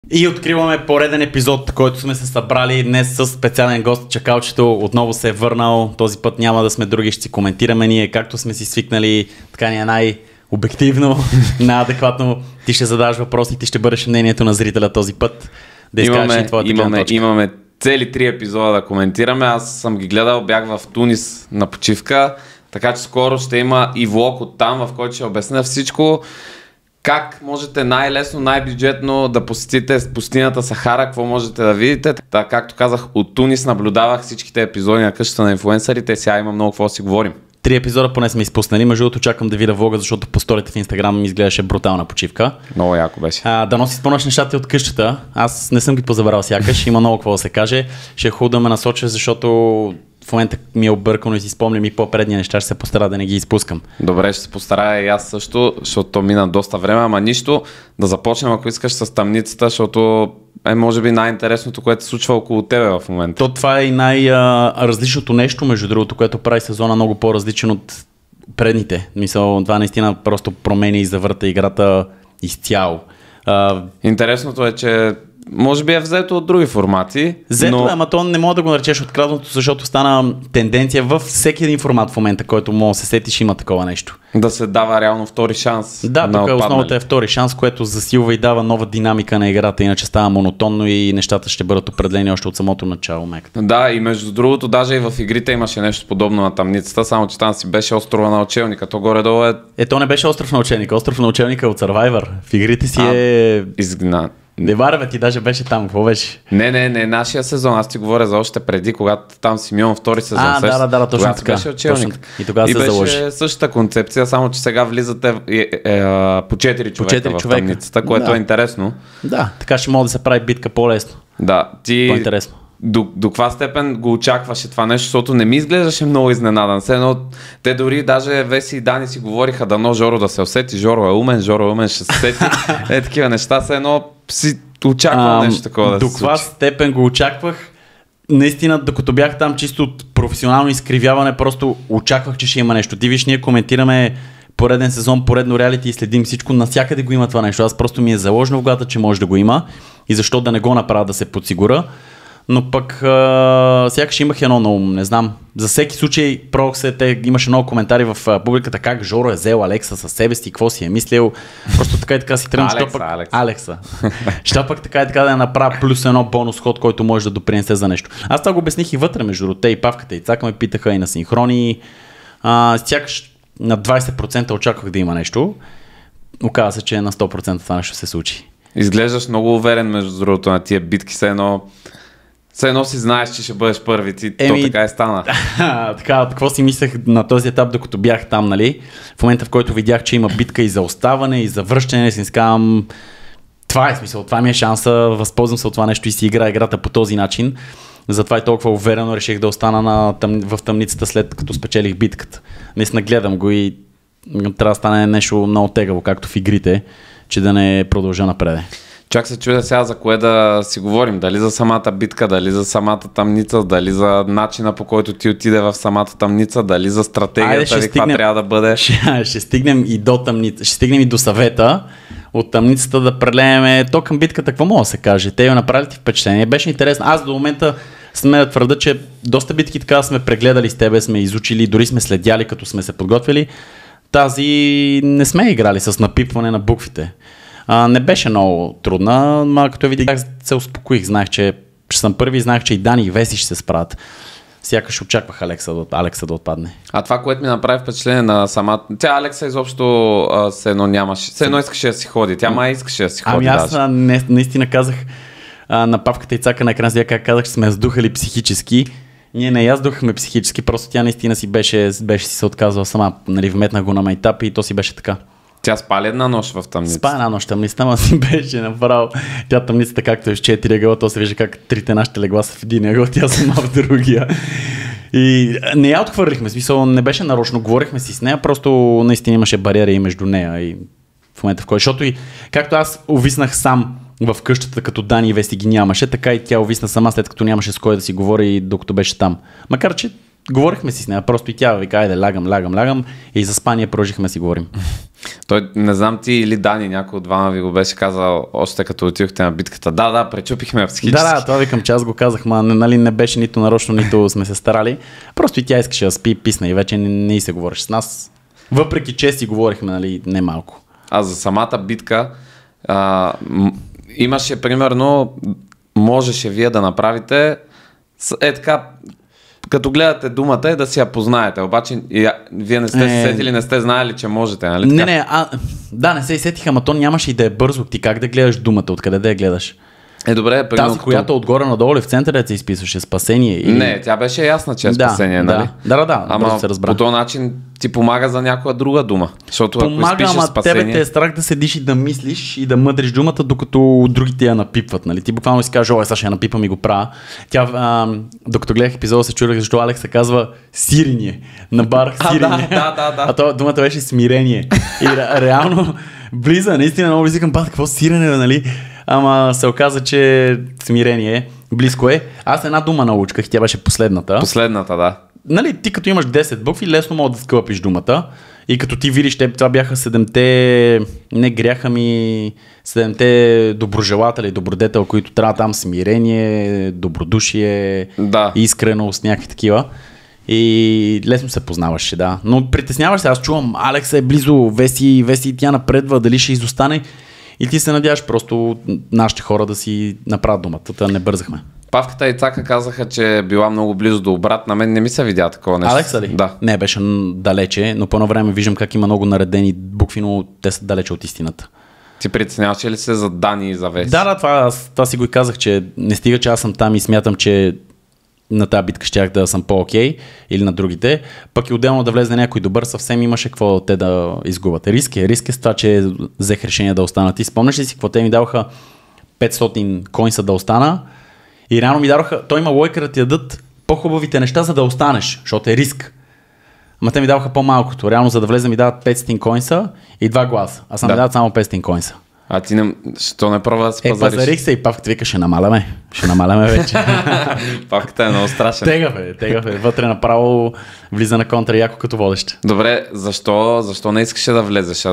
И откриваме пореден епизод, който сме се събрали днес с специален гост. Чакалчето отново се е върнал. Този път няма да сме други, ще си коментираме ние, както сме си свикнали. Така ни е най-обективно, най-адекватно. Ти ще задаваш въпроси, ти ще бъдеш мнението на зрителя този път. Да изкажеш твоята гледна точка. Имаме цели 3 епизода да коментираме. Аз съм ги гледал, бях в Тунис на почивка, така че скоро ще има и влог от там, в който ще обясня всичко. Как можете най-лесно, най-бюджетно да посетите пустинята Сахара, какво можете да видите. Така, както казах, от Тунис наблюдавах всичките епизоди на къщата на инфлуенсърите, сега има много какво да си говорим. 3 епизода поне сме изпуснали, между другото чакам да видя влога, защото по сторите в Инстаграм ми изглеждаше брутална почивка. Много яко беше. Да носи спомняш нещата от къщата, аз не съм ги позабрал сякаш, има много какво да се каже. Ще е хубаво да ме насоча, защото в момента ми е объркано и си спомням и по-предни неща, ще се постара да не ги изпускам. Добре, ще се постарая и аз също, защото мина доста време, ама нищо. Да започнем, ако искаш, с тъмницата, защото е може би най-интересното, което се случва около тебе в момента. Това е и най-различното нещо, между другото, което прави сезона много по-различен от предните. Мисля, това наистина просто промени и завърта играта изцяло. Интересното е, че може би е взето от други формати. Взето ама то не мога да го наречеш откраднато, защото стана тенденция във всеки един формат в момента, който мога да се сетиш, има такова нещо. Да се дава реално втори шанс. Да, тук основата е втори шанс, което засилва и дава нова динамика на играта, иначе става монотонно и нещата ще бъдат определени още от самото начало. Да, и между другото, даже и в игрите имаше нещо подобно на тъмницата, само че там си беше острова на учелника. То горе-долу е... То не беше остров на учелника, остров на учелника от Survivor. В игрите си изгнан. Не варве, ти даже беше там, какво беше? Не, нашия сезон, аз ти говоря за още преди, когато там Симеон втори сезон. Да, точно така. Беше учелник. И тогава се заложи. Беше същата концепция, само че сега влизате по 4 човека в тъмницата, което е интересно. Да, така ще може да се прави битка по-лесно. Да, по-интересно. До каква степен го очакваше това нещо, защото не ми изглеждаше много изненадан. Те дори даже Веси и Дани си говориха дано Жоро да се усети. Жоро е умен ще се сети. Такива неща са едно си очаквам нещо такова да се случи. До каква степен го очаквах? Наистина, докато бях там чисто от професионално изкривяване, просто очаквах, че ще има нещо. Ти виж, ние коментираме пореден сезон, поредно реалити и следим всичко. Навсякъде го има това нещо. Аз просто ми е заложено в главата, че може да го има и защо да не го направя да се подсигуря. Но пък сякаш имах едно на ум, не знам. За всеки случай имаше много коментари в публиката как Жоро е взел Алекса със себе си, какво си е мислил. Просто така и така си тръгна. Алекса. Що пък така и така да я направя плюс едно бонус ход, който може да допринесе за нещо. Аз това го обясних и вътре между другото. Те и Павката и Цака ме питаха и на синхрони. Сякаш на 20% очаквах да има нещо. Оказва се, че на 100% това нещо се случи. Изглеждаш много уверен между другото на тия битки, все едно си знаеш, че ще бъдеш първи, то така е стана. Така, какво си мислех на този етап, докато бях там, нали? В момента, в който видях, че има битка и за оставане, и за връщане, си казвам, това е смисъл, това ми е шанса, възползвам се от това нещо и си играя играта по този начин. Затова и толкова уверено реших да остана в тъмницата след като спечелих битката. Наистина гледам го и трябва да стане нещо много тегаво, както в игрите, че да не продължа напред. Чак се чудя сега за кое да си говорим. Дали за самата битка, дали за самата тъмница, дали за начина по който ти отиде в самата тъмница, дали за стратегията, каква трябва да бъде. Ще стигнем и до тъмница, ще стигнем и до съвета от тъмницата да прелеем то към битката, какво мога да се каже. Те я направили ти впечатление. Беше интересно. Аз до момента сме да твърда, че доста битки така сме прегледали с тебе, сме изучили, дори сме следяли, като сме се подготвили. Тази не сме играли с напипване на буквите. Не беше много трудна, но като видях, се успокоих. Знаех, че ще съм първи, знаех, че и Дани и Веси ще се справят. Сякаш очаквах Алекса да отпадне. А това, което ми направи впечатление на самата... Тя Алекса изобщо се едно нямаше. Се едно искаше да си ходи. Тя май искаше да си ходи. Аз наистина казах на Павката и Цака на екран, как казах, че сме сдухали психически. Ние не яздухме психически, просто тя наистина си беше си се отказала сама. Нали, вметнах го на майтап и то си беше така. Тя спали една нощ в тъмницата. Спа една нощ в тъмницата, ама си беше направо. Тя тъмницата, както е с 4 ъгъла, то се вижда как трите нашите легла са в един ъгъл, тя сама в другия. И не я отхвърлихме, смисъл не беше нарочно, говорихме си с нея, просто наистина имаше бариери между нея и в момента в който, защото и както аз увиснах сам в къщата, като Дани и Веси ги нямаше, така и тя увисна сама, след като нямаше с кой да си говори, докато беше там. Макар че говорихме си с нея, просто и тя вика, айде, лягам и за спание продължихме си говорим. Той, не знам ти или Дани, някой от двама ви го беше казал още като отидохте на битката. Да, пречупихме психически. Да, това викам, че аз го казах, нали, не беше нито нарочно, нито сме се старали. Просто и тя искаше да спи, писна и вече не и се говориш с нас. Въпреки че си говорихме, нали, не малко. А за самата битка имаше примерно, можеше вие да направите така, като гледате думата да си я познаете, обаче вие не сте се сетили, не сте знаели, че можете, нали така? Не се сетиха, ама то нямаше и да е бързо. Ти как да гледаш думата, откъде да я гледаш? Добре, тази, която отгоре надолу в центъра се изписваше спасение? Или... Не, тя беше ясна, че е спасение, нали? Да, ама се разбра. По този начин ти помага за някоя друга дума. Защото помага, ако изпишеш спасение... тебе те е страх да седиш и да мислиш и да мъдриш думата, докато другите я напипват, нали? Ти буквално си кажеш, сега ще я напипам и го правя. Тя, докато гледах епизода, се чудех защо Алекс се казва сирене. Набарах сирене. Да. А то думата беше смирение. И реално близа, наистина много близо към какво сирене, нали? Ама се оказа, че смирение близко е. Аз една дума научках и тя беше последната. Последната, да. Нали, ти като имаш 10 букви, лесно мога да скълъпиш думата. И като ти видиш, това бяха 7-те, не гряха ми, 7-те доброжелатели, добродетел, които трябва там смирение, добродушие, искреност, някакви такива. И лесно се познаваше, да. Но притесняваш се, аз чувам, Алекс е близо, Веси тя напредва, дали ще изостане. И ти се надяваш просто нашите хора да си направят думата, да не бързахме. Павката и Цака казаха, че е била много близо до обрат. На мен не ми се видя такова нещо. Алекса ли? Да. Не, беше далече, но по едно време виждам как има много наредени букви, но те са далече от истината. Ти притесняваше ли се за Дани и за Веси? Да, това си го и казах, че не стига, че аз съм там и смятам, че на тази битка щях да съм по-окей или на другите, пък и отделно да влезе някой добър, съвсем имаше какво те да изгубят. Риск е с това, че взех решение да останат. И спомняш ли си какво те ми даваха 500 коинса да остана и реално ми даваха, той има лойка да ти дадат по-хубавите неща, за да останеш, защото е риск. Ама те ми даваха по-малкото. Реално за да влезе ми дават 500 коинса и 2 гласа. Аз съм ми дават само 500 коинса. А ти що не пробва да си пазариш? Пазарих се и Павката вика, ще намаляме вече. Павката е много страшен. Тегав е. Вътре направо влиза на контра яко като водещ. Добре, защо не искаше да влезеш?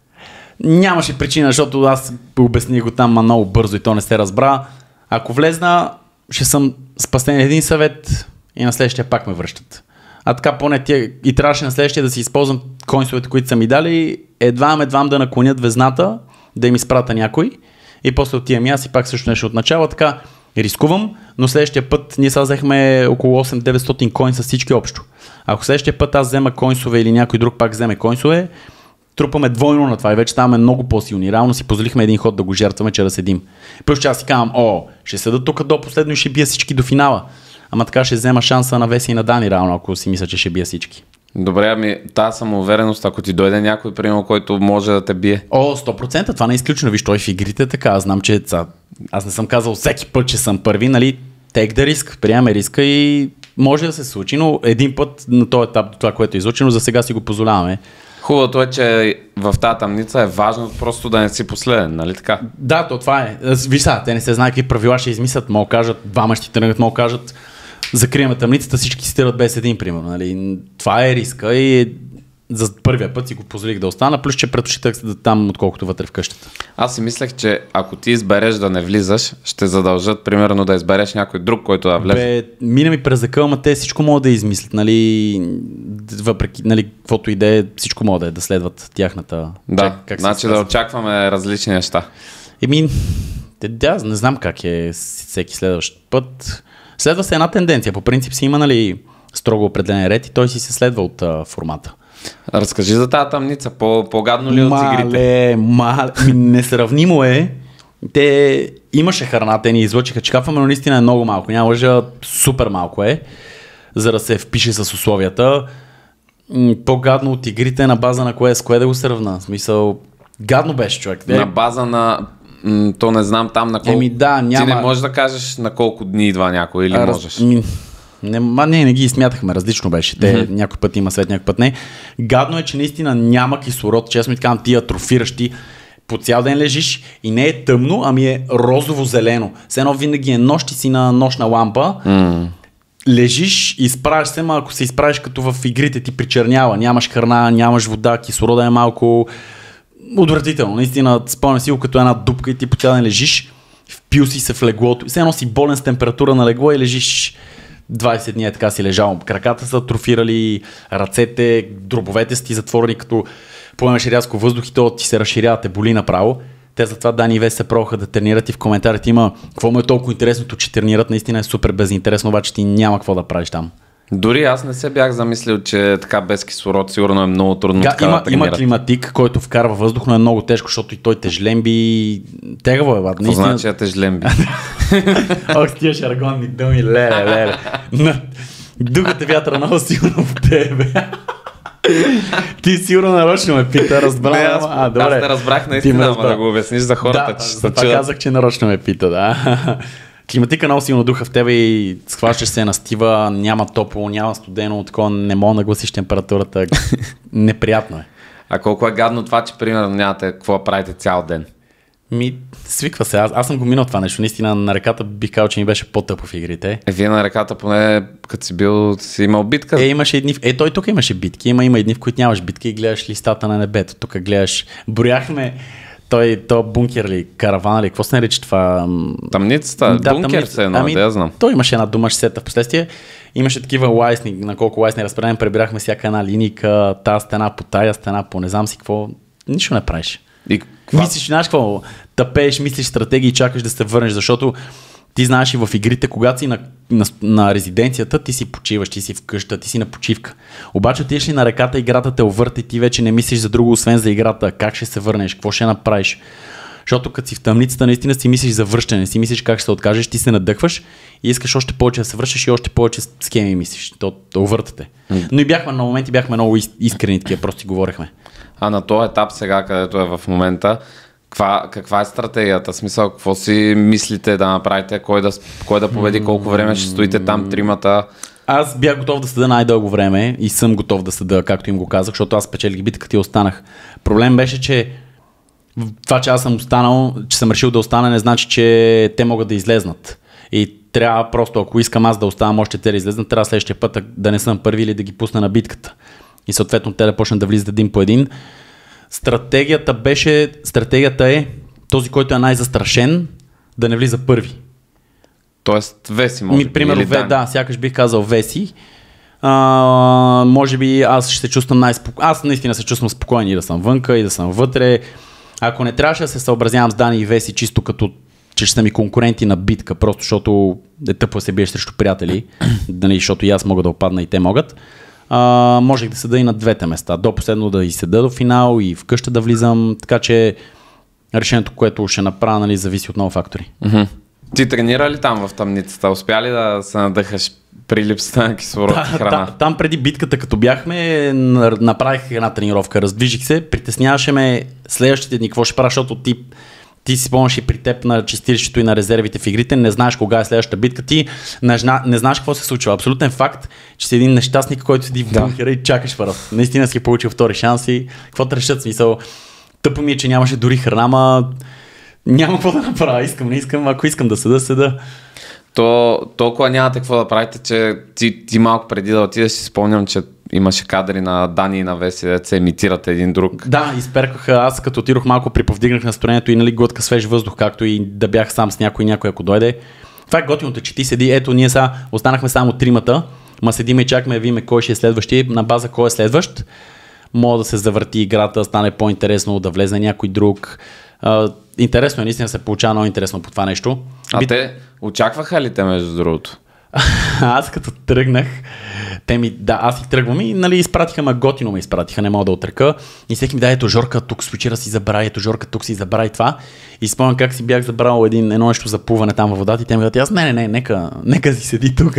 Нямаше причина, защото аз обясних го там много бързо и то не се разбра. Ако влезна, ще съм спасен един съвет и на следващия пак ме връщат. А така поне и трябваше на следващия да си използвам коинсовете, които са ми дали, едвам да наклонят везната, да им изпрата някой и после отивам аз и пак също нещо от начало, така рискувам, но следващия път ние сега взехме около 8-900 коинса всички общо. Ако следващия път аз взема коинсове или някой друг пак вземе коинсове, трупаме двойно на това и вече ставаме много по-силни. Реално си позволихме един ход да го жертваме, че да седим. Плюс че аз си казвам, ще седа тук до последно и ще бия всички до финала. Ама така ще взема шанса на Веси и на Дани реално, ако си мисля, че ще бия всички. Добре, тази самоувереност, ако ти дойде някой, примерно, който може да те бие. 100%, това не е изключено. Виж, той в игрите така. Аз знам, че аз не съм казал всеки път, че съм първи, нали? Take the risk, приемаме риска и може да се случи, но един път на този етап до това, което е излучено, за сега си го позволяваме. Хубавото е, че в тази тъмница е важно просто да не си последен, нали така? Да, това е. Виж сега, те не се знаят какви правила ще измислят, могат кажат, двама ще тръгнат, могат кажат, закриваме тъмницата, всички стират без един, примерно. Нали? Това е риска и за първия път си го позволих да остана, плюс че предпочитах да там, отколкото вътре в къщата. Аз си мислех, че ако ти избереш да не влизаш, ще задължат примерно да избереш някой друг, който да влезе. Мина ми през закъл, ама те всичко могат да измислят, нали, въпреки, нали, каквото и да е, всичко могат да следват тяхната... Да, значи да очакваме различни неща. Не знам как е всеки следващ път. Следва се една тенденция, по принцип си има, нали, строго определен ред и той си се следва от формата. Разкажи за тази тъмница, по-гадно ли от игрите? Несравнимо е. Те имаше храна, те ни излъчиха чекапваме, но наистина е много малко. Няма лъжа, супер малко е, за да се впише с условията. По-гадно от игрите на база на кое, с кое да го сравна. В смисъл, гадно беше, човек. На база на... То не знам там на колко... няма... Ти не можеш да кажеш на колко дни идва някой или можеш? Не ги смятахме, различно беше. Те някой път има свет, някой път не. Гадно е, че наистина няма кислород, честно ми така, ти атрофиращи, по цял ден лежиш и не е тъмно, ами е розово-зелено. Все едно винаги е нощ и си на нощна лампа. лежиш, изправиш се, ама ако се изправиш като в игрите ти причернява, нямаш храна, нямаш вода, кислорода е малко отвратително. Наистина, спомням си го като една дупка и ти по цял ден лежиш, впил си се в леглото. Все едно си болен с температура на легло и лежиш 20 дни, така си лежал. Краката са атрофирали, ръцете, дробовете са ти затворени, като поемеш рязко въздух и то ти се разширява, те боли направо. Те затова Дани и Веси се пробваха да тренират и в коментарите има какво му е толкова интересното, че тренират. Наистина е супер безинтересно, обаче ти няма какво да правиш там. Дори аз не се бях замислил, че така без кислород сигурно е много трудно така да тренират. Има климатик, който вкарва въздух, но е много тежко, защото и той тежлемби. Тегаво е, бат. Какво значи тежлемби? Ох, с тия шаргонни думи, леле. Духате вятъра много силно в тебе. Ти сигурно нарочно ме пита, разбрал. Аз не разбрах наистина, ама да го обясниш за хората, че това казах, че нарочно ме пита, да. Климатика много силно духа в тебе и схващаш се на стива, няма топло, няма студено, такова не мога да нагласиш температурата. Неприятно е. А колко е гадно това, че примерно нямате какво правите цял ден? Свиква се. Аз съм го минал това нещо. Наистина на реката бих казал, че ми беше по-тъпо в игрите. Вие на реката поне като си имал битка? Имаше едни. Той тук имаше битки. Има едни, в които нямаш битки и гледаш листата на небето. Тук гледаш. Брояхме той бункер ли, караван ли, какво се нарича това? Тъмницата, да, бункер се едно, да я знам. Той имаше една дума, ще сета в последствие. Имаше такива лайсни, на колко лайсни разпределени, пребирахме всяка една линийка, тази стена по тая стена, по не знам си какво. Нищо не правиш. Мислиш, знаеш какво? Тъпееш, мислиш стратегии и чакаш да се върнеш, защото ти знаеш и в игрите, когато си на резиденцията, ти си почиваш, ти си вкъща, ти си на почивка. Обаче отидеш ли на реката, играта те увърта и ти вече не мислиш за друго, освен за играта. Как ще се върнеш, какво ще направиш? Защото като си в тъмницата, наистина си мислиш за връщане, си мислиш как ще се откажеш, ти се надъхваш и искаш още повече да се връщаш и още повече схеми мислиш. То увъртате. Но и на моменти бяхме много искрени, такива, просто си говорихме. А на този етап сега, където е в момента, каква е стратегията? Смисъл, какво си мислите да направите? Кой да победи? Колко време ще стоите там тримата? Аз бях готов да съда най-дълго време и съм готов да съда, както им го казах, защото аз спечелих битката и останах. Проблем беше, че това, че аз съм останал, че съм решил да остана, не значи, че те могат да излезнат. И трябва просто, ако искам аз да оставам още те да излезнат, трябва следващия път да не съм първи или да ги пусна на битката. И съответно те да почнат да влизат един по един. Стратегията е този, който е най-застрашен, да не влиза първи. Тоест Веси може би. Примерно, да, сякаш бих казал Веси. Може би аз ще се чувствам аз наистина се чувствам спокоен и да съм вънка, и да съм вътре. Ако не трябваше да се съобразявам с Дани и Веси, чисто като че ще са ми конкуренти на битка, просто защото е тъпо да се биеш срещу приятели, защото и аз мога да опадна и те могат. Можех да седа и на двете места. До последно да и седа до финал и в къща да влизам, така че решението, което ще направя, зависи от много фактори. Ти тренира ли там в тъмницата? Успя ли да се надъхаш при липсата на кислород и храна? Там преди битката, като бяхме, направих една тренировка, раздвижих се, притесняваше ме следващите дни, какво ще правя, защото ти си спомняш и при теб на чистилището и на резервите в игрите, не знаеш кога е следващата битка, ти не знаеш какво се случва. Абсолютен факт, че си един нещастник, който седи в бункера и чакаш първ. Наистина си получил втори шанс и какво те решат, смисъл. Тъпо ми е, че нямаше дори храна, ма няма какво да направя. Искам, не искам, ако искам да седа. Толкова нямате какво да правите, че ти малко преди да отидеш си спомням, че имаше кадри на Дани и на Веси, да се имитират един друг. Да, изперкаха. Аз като отидох малко приповдигнах настроението и глътка свеж въздух, както и да бях сам с някой ако дойде. Това е готиното, че ти седи, ето ние сега останахме само тримата, ма седиме и чакаме, видиме кой ще е следващи, на база кой е следващ. Мога да се завърти играта, стане по-интересно, да влезе някой друг. Интересно е, наистина се получава много интересно по това нещо. Те очакваха ли те между другото? Аз като тръгнах, аз и тръгвам и изпратиха, готино ме изпратиха, не мога да отрека. И всеки ми ето Жорка тук, свичера си забрави, ето Жорка тук си забрави това. И спомням как си бях забрал едно нещо за плуване там във водата и те ми казват, нека си седи тук,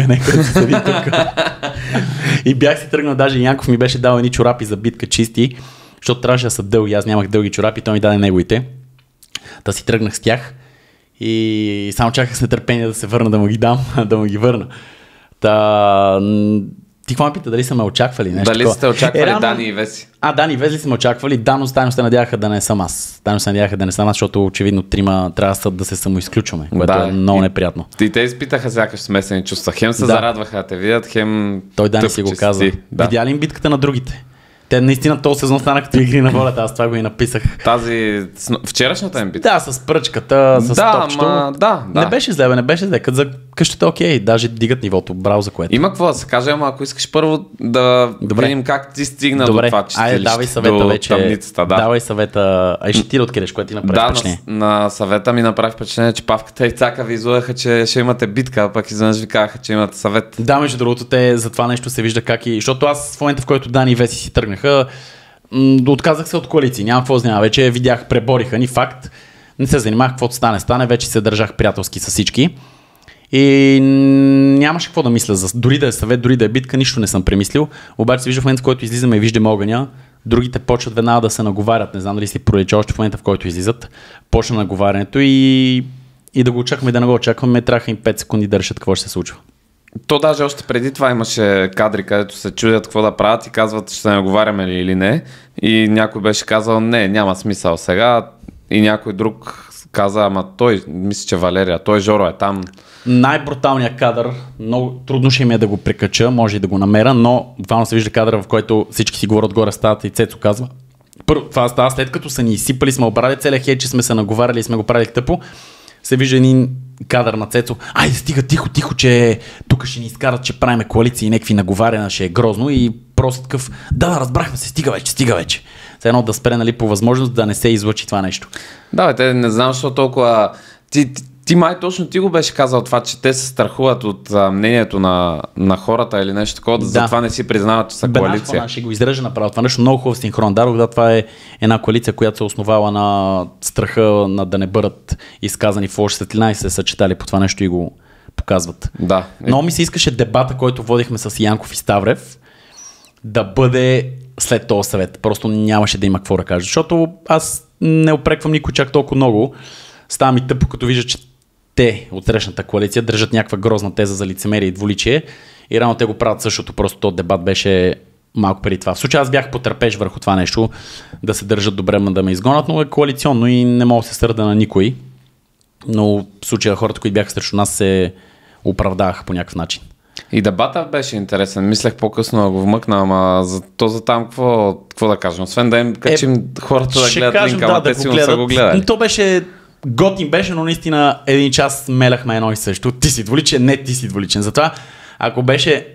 И бях си тръгнал, даже Янков ми беше дал едни чорапи за битка чисти, защото трябваше да са дълги, аз нямах дълги чорапи, той ми даде неговите. Та си тръгнах с тях. И само чаках с нетърпение да се върна, да му ги дам, да му ги върна. Ти какво ме пита, дали са ме очаквали? Нещо Дали такова? сте очаквали Реално- Дани и Веси? Дани и Везли сме очаквали. Дано тайно се надяваха да не съм аз. Тайно се надяваха да не съм аз, защото очевидно трима трябва да се самоизключваме, което Да, е много и- неприятно. И те изпитаха сякаш смесени чувства. Хем се Да. зарадваха да те видят, хем Той Дани тъп, си го че каза. ти. Да. Видя ли им битката на другите? Те наистина този сезон стана като игри на волята, аз това го и написах. Тази вчерашната им битка. Да, с пръчката, с Да, топчето. ама да. Не беше зле, бе, не беше зле. Като за къщата окей, даже дигат нивото, браво за което. Има какво да се каже, ама ако искаш първо да Добре. видим как ти стигна Добре, до това чистилище, айде, давай съвета до вече. тъмницата. Да, Давай съвета. Ай, ще ти да откриеш, което ти направи да впечатление. на съвета ми направи впечатление, че Павката и Цака ви излъгаха, че ще имате битка, а пък изведнъж ви казаха, че имате съвет. Да, между другото, те за това нещо се вижда как и... Защото аз в момента, в който Дани и Веси си тръгнаха, отказах се от коалиции. Няма какво да знам. Вече видях, пребориха ни факт. Не се занимах, каквото стане. Вече се държах приятелски с всички. И нямаше какво да мисля. Дори да е съвет, дори да е битка, нищо не съм премислил. Обаче се вижда в момента, в който излизаме и виждаме огъня, другите почват веднага да се наговарят. Не знам дали си пролича още в момента, в който излизат. Почна наговарянето и да го очакваме и да не го очакваме. Траха им 5 секунди да решат какво ще се случва. То даже още преди това имаше кадри, където се чудят какво да правят и казват, ще се наговаряме ли или не. И някой беше казал, не, няма смисъл сега. И някой друг каза, ама той, мисля, че Валерия, той Жоро е там. Най-бруталният кадър, много трудно ще ми е да го прекача, може и да го намеря, но буквално се вижда кадър, в който всички си говорят горе стаята и Цецо казва. Първо, това става след като са ни изсипали, сме обрали целия хейт, че сме се наговаряли и сме го правили тъпо. Се вижда един кадър на Цецо. Айде, стига тихо, че тук ще ни изкарат, че правиме коалиции и някакви наговаряния, ще е грозно и просто такъв, да, разбрахме се, стига вече. Все едно да спре, нали, по възможност да не се излъчи това нещо. Да, бе, те не знам, защо толкова... Ти май точно ти го беше казал това, че те се страхуват от мнението на хората или нещо такова, да. Затова не си признават, че са коалиция. Ще го изрежа направо. Това нещо много хубав синхрон. Да, това е една коалиция, която се основава на страха на да не бъдат изказани в лоша светлина и се съчетали по това нещо и го показват. Да. Но ми се искаше дебата, който водихме с Янков и Ставрев, да бъде след този съвет. Просто нямаше да има какво да кажа. Защото аз не опреквам никой чак толкова много. Става ми тъпо, като вижда, че те от срещната коалиция държат някаква грозна теза за лицемерие и двуличие и рано те го правят същото, просто този дебат беше малко преди това. В случая аз бях потърпеш върху това нещо, да се държат добре, да ме изгонят, но е коалиционно и не мога да се сърда на никой. Но в случая хората, които бяха срещу нас, се оправдаваха по някакъв начин. И дебата беше интересен. Мислех по-късно да го вмъкна, ама за там какво да кажем? Освен да им качим хората да гледат линка, ама те си са го гледали. То беше готин беше, но наистина един час меляхме едно и също. Ти си двуличен, не ти си двуличен. Затова, ако беше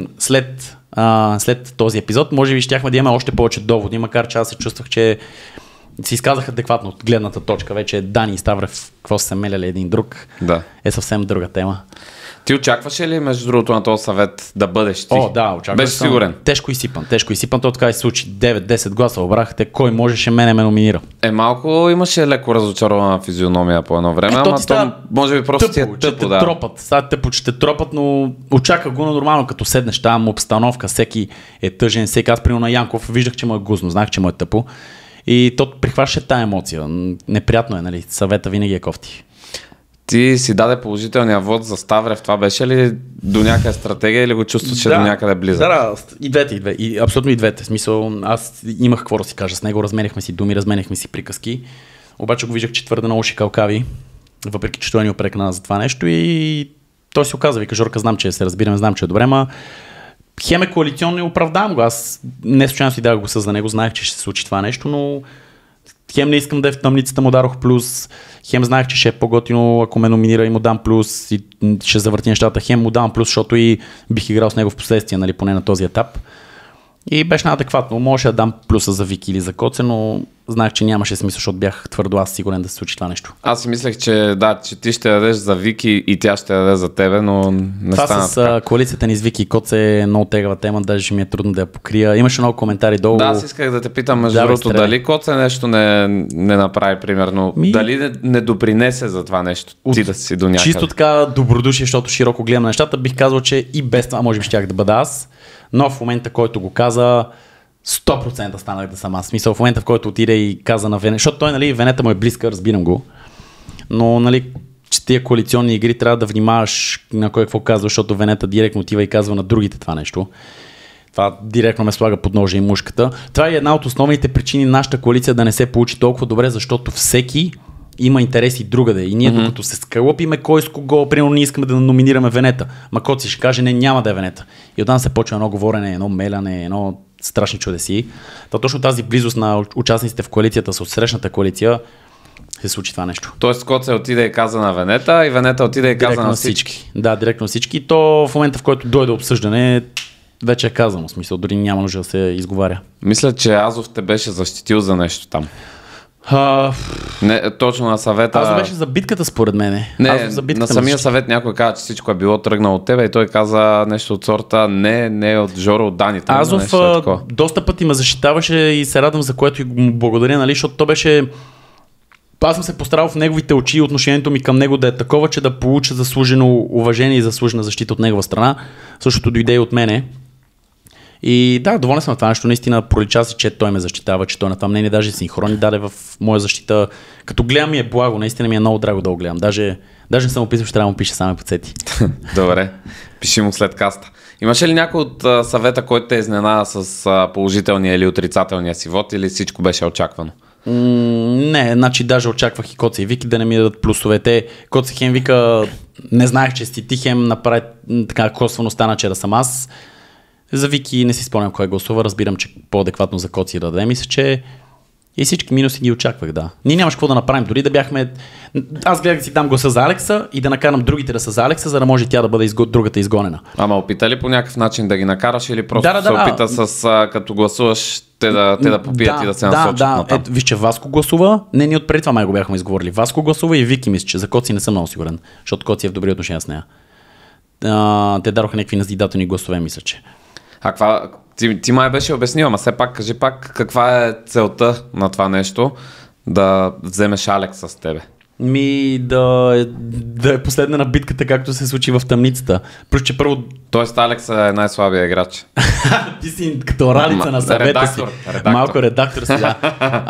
след този епизод, може би щяхме да имаме още повече доводи, макар че аз се чувствах, че си изказах адекватно от гледната точка. Вече Дани и Ставрев, какво са се меляли един друг, да. Е съвсем друга тема. Ти очакваше ли, между другото, на този съвет да бъдеш ти? Да, очаквах. Беше сигурен. Тежко изсипан. То така и се случи. 9-10 гласа обрахте. Кой можеше ме номинира? Малко имаше леко разочарована физиономия по едно време, ама то може би просто ти е тъпо, да. Тропат. Сега тъпо, че те тропат, но очаках го на нормално, като седнеш там, обстановка, всеки е тъжен, всеки. Аз примерно на Янков виждах, че му е гузно, знах, че му е тъпо. И то прихващаше тая емоция. Неприятно е, нали? Съвета винаги е кофти. Ти си даде положителния вод за Ставрев. Това беше ли до някъде стратегия или го чувстваше до някъде близо? Да, и двете. Абсолютно и двете. В смисъл, аз имах какво да си кажа с него. Разменяхме си думи, разменяхме си приказки. Обаче го виждах, че твърде много шикалкави, въпреки че той ни опрекна за това нещо и той си оказа. Вика, Жорка, знам, че се разбираме, знам, че е добре, ма хем е коалиционно и оправдавам го. Аз не случайно си дах гласа за него, знаех, че ще се случи това нещо, но хем не искам да е в тъмницата, му дадох плюс, хем знаех, че ще е по-готино, ако ме номинира и му дам плюс и ще завърти нещата, хем му дам плюс, защото и бих играл с него в последствие, нали, поне на този етап. И беше неадекватно. Можеше да дам плюса за Вики или за Коце, но знаех, че нямаше смисъл, защото бях твърдо аз сигурен да се случи това нещо. Аз си мислех, че ти ще дадеш за Вики и тя ще даде за тебе, но не това стана с така. Коалицията ни с Вики и Коце е много тегава тема, даже ми е трудно да я покрия. Имаше много коментари долу. Да, аз исках да те питам, между другото, дали Коце нещо не направи, примерно, дали не допринесе за това нещо, ти да си до някъде. Чисто така добродушие, защото широко гледам на нещата, бих казал, че и без това може би щях да бъда аз, но в момента, който го каза, 100% станах да съм аз. Смисъл, в момента, в който отиде и каза на Венета, защото той, нали, Венета му е близка, разбирам го, но, нали, че тия коалиционни игри трябва да внимаваш на кой какво казва, защото Венета директно отива и казва на другите това нещо. Това директно ме слага под ножа и мушката. Това е една от основните причини нашата коалиция да не се получи толкова добре, защото всеки има интереси другаде. И ние докато се скалъпиме кой с кого, примерно ние искаме да номинираме Венета. Ма Коци ще каже, не, няма да е Венета. И оттам се почва едно говорене, едно меляне, едно страшни чудеси. То точно тази близост на участниците в коалицията с отсрещната коалиция се случи това нещо. Тоест Коце отиде и каза на Венета и Венета отиде и каза Директно на всички. Да, директно на всички. И то в момента, в който дойде обсъждане, вече е казано. В смисъл, дори няма нужда да се изговаря. Мисля, че Азов те беше защитил за нещо там. Не, точно на съвета. Азов беше за битката според мен. Не, на самия съвет някой каза, че всичко е било тръгнало от тебе и той каза нещо от сорта не от Жоро, от Дани. Азов доста пъти ме защитаваше и се радвам за което и му благодаря, нали, защото то беше... Аз съм се постарал в неговите очи и отношението ми към него да е такова, че да получа заслужено уважение и заслужена защита от негова страна. Същото дойде и от мене. И да, доволен съм на това нещо. Наистина пролича си, че той ме защитава, че той на това мнение даже синхрони даде в моя защита. Като гледам ми е благо, наистина ми е много драго да го гледам. Даже не съм описал, че трябва да му пише само подсети. Добре, пиши му след каста. Имаше ли някой от съвета, който те изненада с положителния или отрицателния си вод, или всичко беше очаквано? Не, значи даже очаквах и Коце и Вики да не ми дадат плюсовете. Коце хем вика, не знаех, че си ти, хем направи така косвено стана, че да съм аз. За Вики не си спомням кой гласува, разбирам, че по-адекватно за Коци да даде. Мисля, че и всички минуси ги очаквах, да. Ние нямаш какво да направим, дори да бяхме... Аз гледах да си дам гласа за Алекса и да накарам другите да са за Алекса, за да може тя да бъде другата изгонена. Ама опита ли по някакъв начин да ги накараш или просто се опита с като гласуваш те да попият и да се насочат на там? Виж, че Васко гласува. Не, ние отпреди това май го бяхме изговорили. Васко гласува и Вики, мисля, че за Коци не съм много сигурен, защото Коци е в добри отношения с нея. Те дароха някакви назидателни гласове, мисля, че. А каква... Ти май беше обяснил, ама все пак кажи пак каква е целта на това нещо да вземеш Алекс с тебе? Да е последна на битката, както се случи в тъмницата. Просто, че първо... Тоест Алекс е най-слабия играч. Ти си като Ралица на съвета си. Малко редактор си, да.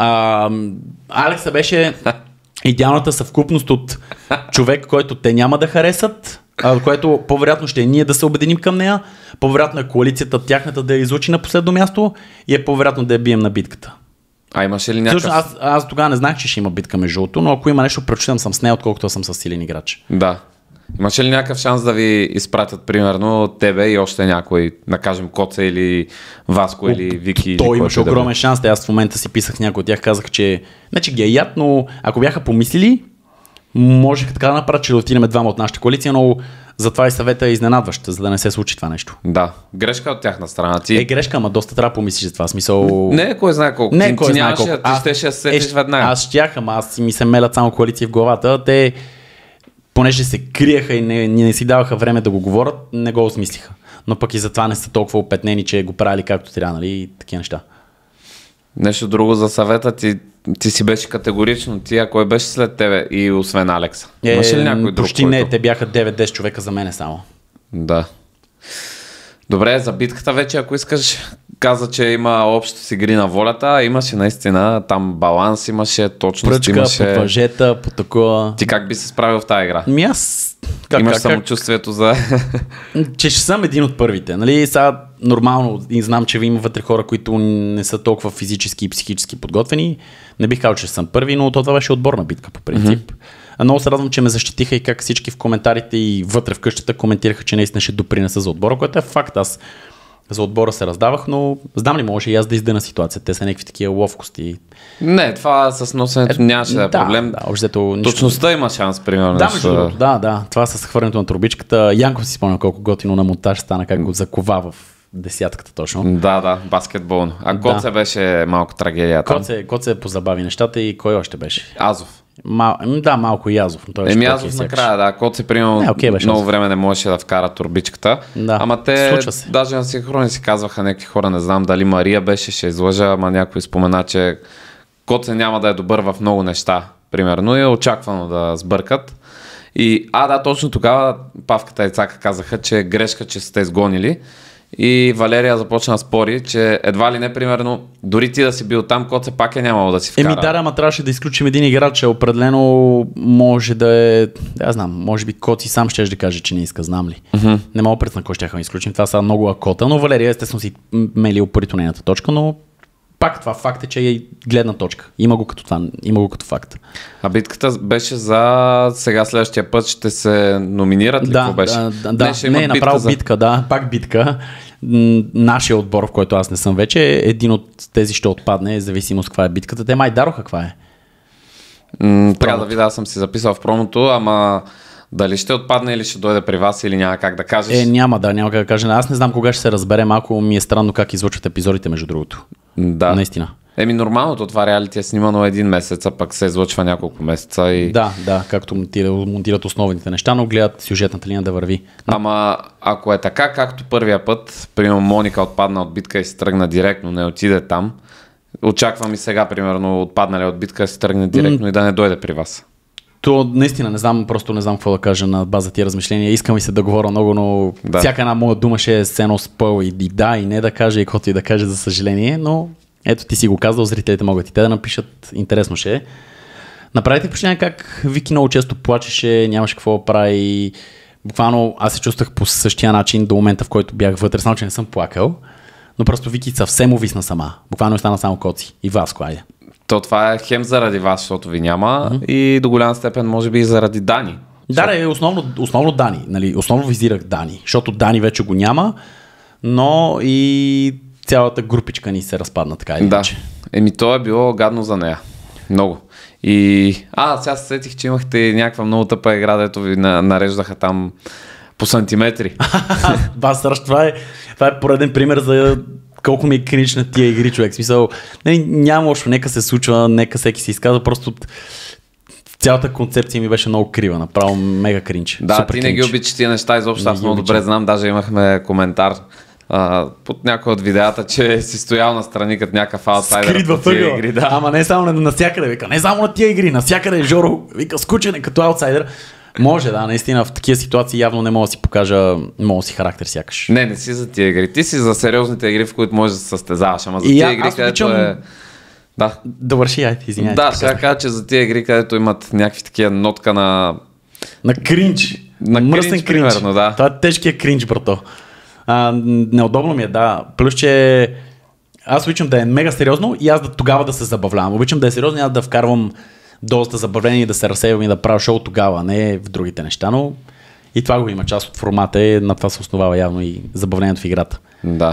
Алекса беше идеалната съвкупност от човек, който те няма да харесат, което по-вероятно ще е ние да се обединим към нея, по-вероятно е коалицията тяхната да я излучи на последно място и е по-вероятно да я бием на битката. А имаше ли някакъв... Също, аз тогава не знах, че ще има битка между другото, но ако има нещо, предпочитам съм с нея, отколкото съм с силен играч. Да. Имаше ли някакъв шанс да ви изпратят, примерно, тебе и още някой, да кажем Коце или Васко или Вики? Той имаше огромен шанс. Аз в момента си писах някой от тях, казах, че не че ги е яд, но ако бяха помислили, можех така да направя, че да отидем двама от нашата коалиция, но затова и съвета е изненадващ, за да не се случи това нещо. Да, грешка от тяхна страна. Грешка, ама доста трябва да помислиш за това. Смисъл... Не, кой знае колко. Не, кой знае колко. Ти щеше да се сетиш веднага. Аз щях, ама аз ми се мелят само коалиции в главата. Те, понеже се криеха и не си даваха време да го говорят, не го осмислиха. Но пък и затова не са толкова опетнени, че го правили както трябва, нали, и такива неща. Нещо друго за съвета, ти си беше категорично, кой беше след тебе и освен Алекса? Имаше ли някой друг? Почти не, те бяха 9-10 човека за мене само. Да. Добре, за битката вече, ако искаш, каза, че има общо с игри на волята, имаше наистина, там баланс имаше, точност пръчка, имаше. Пръчка, по въжета, по такова. Ти как би се справил в тази игра? Аз... Имаш самочувствието за... че ще съм един от първите. Нали? Сега нормално и знам, че има вътре хора, които не са толкова физически и психически подготвени. Не бих казал, че съм първи, но това беше отборна битка по принцип. Много се радвам, че ме защитиха и как всички в коментарите и вътре в къщата коментираха, че наистина ще допринеса за отбора, което е факт. Аз за отбора се раздавах, но знам ли, може и аз да издъна ситуация. Те са някакви такива ловкости. Не, това с носенето нямаше да е проблем. Точността има шанс, примерно. Да. Това с хвърлянето на турбичката. Янков си спомня колко готино на монтаж стана, как го закова в десятката точно. Да, баскетболно. А Коце беше малко трагедия там. Коце позабави нещата и кой още беше? Азов. Малко и Азов. Азов накрая, да. Коце, примерно, много време не можеше да вкара турбичката. Да. Ама те, даже на синхрони си казваха някакви хора, не знам дали Мария беше, ще излъжа, ама някой спомена, че Коце няма да е добър в много неща, примерно, и е очаквано да сбъркат. И, точно тогава Павката и Цака казаха, че е грешка, че сте изгонили. и Валерия започна да спори, че едва ли не, примерно, дори ти да си бил там, Коце пак е нямало да си вкара. Ама трябваше да изключим един играч, определено може да е, да знам, може би Коци сам ще да каже, че не иска, знам ли. Не мога пред на кой ще да изключим, това са много акота, но Валерия естествено си мели упорито нейната точка, но пак това факт е, че е гледна точка. Има го като това, има го като факт. А битката беше за сега следващия път ще се номинират ли? Да, беше? Не, направо битка, да, пак битка. Нашия отбор, в който аз не съм вече, един от тези ще отпадне, зависимост каква е битката. Те май дароха каква е. Трябва да видя, аз съм си записал в промото, ама дали ще отпадне или ще дойде при вас или няма как да кажеш? Няма как да кажа. Аз не знам кога ще се разбере, малко ми е странно как излъчват епизодите между другото. Да. Наистина. Нормалното това реалити е снимано един месец, а пък се излъчва няколко месеца. И... Да, както монтират основните неща, но гледат сюжетната линия да върви. Ама ако е така, както първия път, примерно Моника отпадна от битка и се тръгна директно, не отиде там, очаквам и сега, примерно, отпаднали от битка и се тръгне директно и да не дойде при вас. То наистина не знам какво да кажа на база тия размишления. Искам и се да говоря много, но всяка една моя дума ще е сцено спъл и да, и не да каже, и каквото и да каже, за съжаление, но ето ти си го казал, зрителите могат и те да напишат, интересно ще е. Направите впечатление как Вики много често плачеше, нямаше какво да прави. Буквално аз се чувствах по същия начин до момента, в който бях вътре, само че не съм плакал, но просто Вики съвсем увисна сама. Буквално остана само Коци и Васко, айде. То това е хем заради вас, защото ви няма и до голяма степен може би и заради Дани. Да, основно Дани. Нали? Основно визирах Дани, защото Дани вече го няма, но и цялата групичка ни се разпадна така или иначе. То е било гадно за нея. Много. И сега се сетих, че имахте някаква много тъпа игра, дето ви нареждаха там по сантиметри. Това е пореден пример за колко ми е кринч на тия игри, човек. В смисъл, няма лошо, нека се случва, нека всеки се изказва, просто цялата концепция ми беше много крива, направо мега кринч. Да, супер ти не ги обичаш тия неща изобщо, аз много добре знам, даже имахме коментар под някой от видеята, че си стоял на страни като някакъв аутсайдер по тия игри. Да. Ама не само навсякъде, вика, не само на тия игри, навсякъде Жоро, вика, скучен е като аутсайдер. Може, да, наистина в такива ситуации явно не мога да си покажа моят си характер сякаш. Не си за тия игри. Ти си за сериозните игри, в които можеш да се състезаваш, ама за тия игри, където е... Да върши, извинявай. Да, сега кажа, че за тия игри, където имат някакви такива нотка на кринч. На мръсен кринч, примерно, да. Това е тежкия кринч, брато. Неудобно ми е, да. Плюс, че аз обичам да е мега сериозно и аз тогава да се забавлявам. Обичам да е сериозно и аз да вкарвам доста забавление и да се разсейвам и да правя шоу тогава, не в другите неща, но и това го има. Част от формата на това се основава явно и забавлението в играта. Да.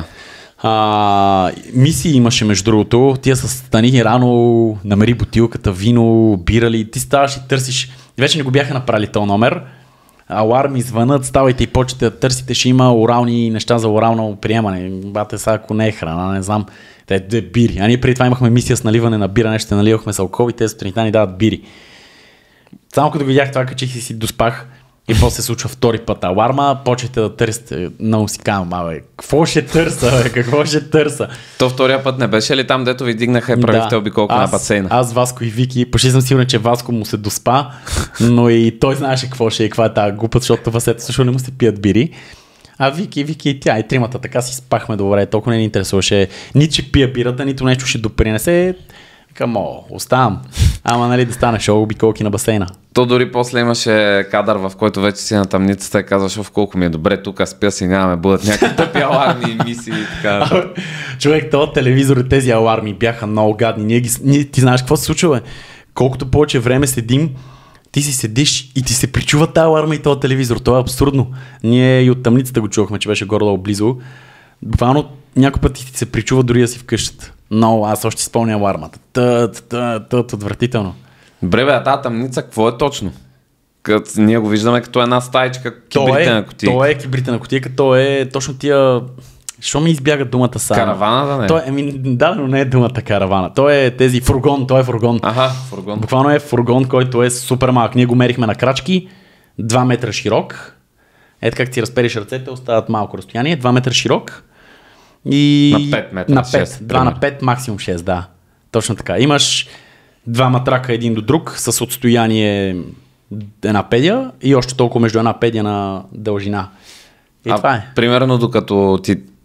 Мисии имаше между другото, тия с стани рано, намери бутилката, вино, бирали, ти ставаш и търсиш. Вече не го бяха направили този номер. Аларми звънат, ставайте и почете да търсите, ще има орални неща за орално приемане. Бате сега, ако не е храна, не знам. Те е бири. А ние преди това имахме мисия с наливане на бира, нещо наливахме с алкохол и те сутринта ни дават бири. Само като видях това, качих и си доспах и после се случва втори път аларма, почете да търсите. Много си казвам, какво ще търса? То втория път не беше ли там, дето ви дигнаха и правихте обиколка на басейна? Аз, Васко и Вики, почти съм сигурен, че Васко му се доспа, но и той знаеше какво ще и каква е тази глупост, защото Васето също не му се пият бири. А Вики и тя и тримата така си спахме добре, толкова не ни интересуваше нито че пия бирата, нито нещо ще допринесе. Оставам. Ама нали да стане шоу обиколки на басейна. То дори после имаше кадър, в който вече си на тъмницата и казваш, в колко ми е добре, тук спя си, нямаме бъдат някакви тъпи аларми емисии и така. Човек, този телевизор и тези аларми бяха много гадни. Ти знаеш какво се случва, бе? Колкото повече време седим, ти си седиш и ти се причува тази аларма и този телевизор. Това е абсурдно. Ние и от тъмницата го чувахме, че беше горе-долу близо. Буквално някой път ти се причува дори да си в къщата. Но аз още спомня алармата. Отвратително. Бре, тази тъмница, какво е точно? Ние го виждаме като една стаичка кибритена кутийка. То е кибритена кутийка, то е точно тия... Що ми избяга думата са? Каравана да не? Да, но не е думата каравана. То е тези фургон, той е фургон. Аха, фургон. Буквално е фургон, който е супер малък. Ние го мерихме на крачки, 2 метра широк. Ето как ти разпериш ръцете, остават малко разстояние, 2 метра широк. И... На 5 метра. На 5, 2 на 5, максимум 6, да. Точно така. Имаш 2 трака един до друг с отстояние една педия и още толкова между една педия на дължина. И това е. Примерно докато ти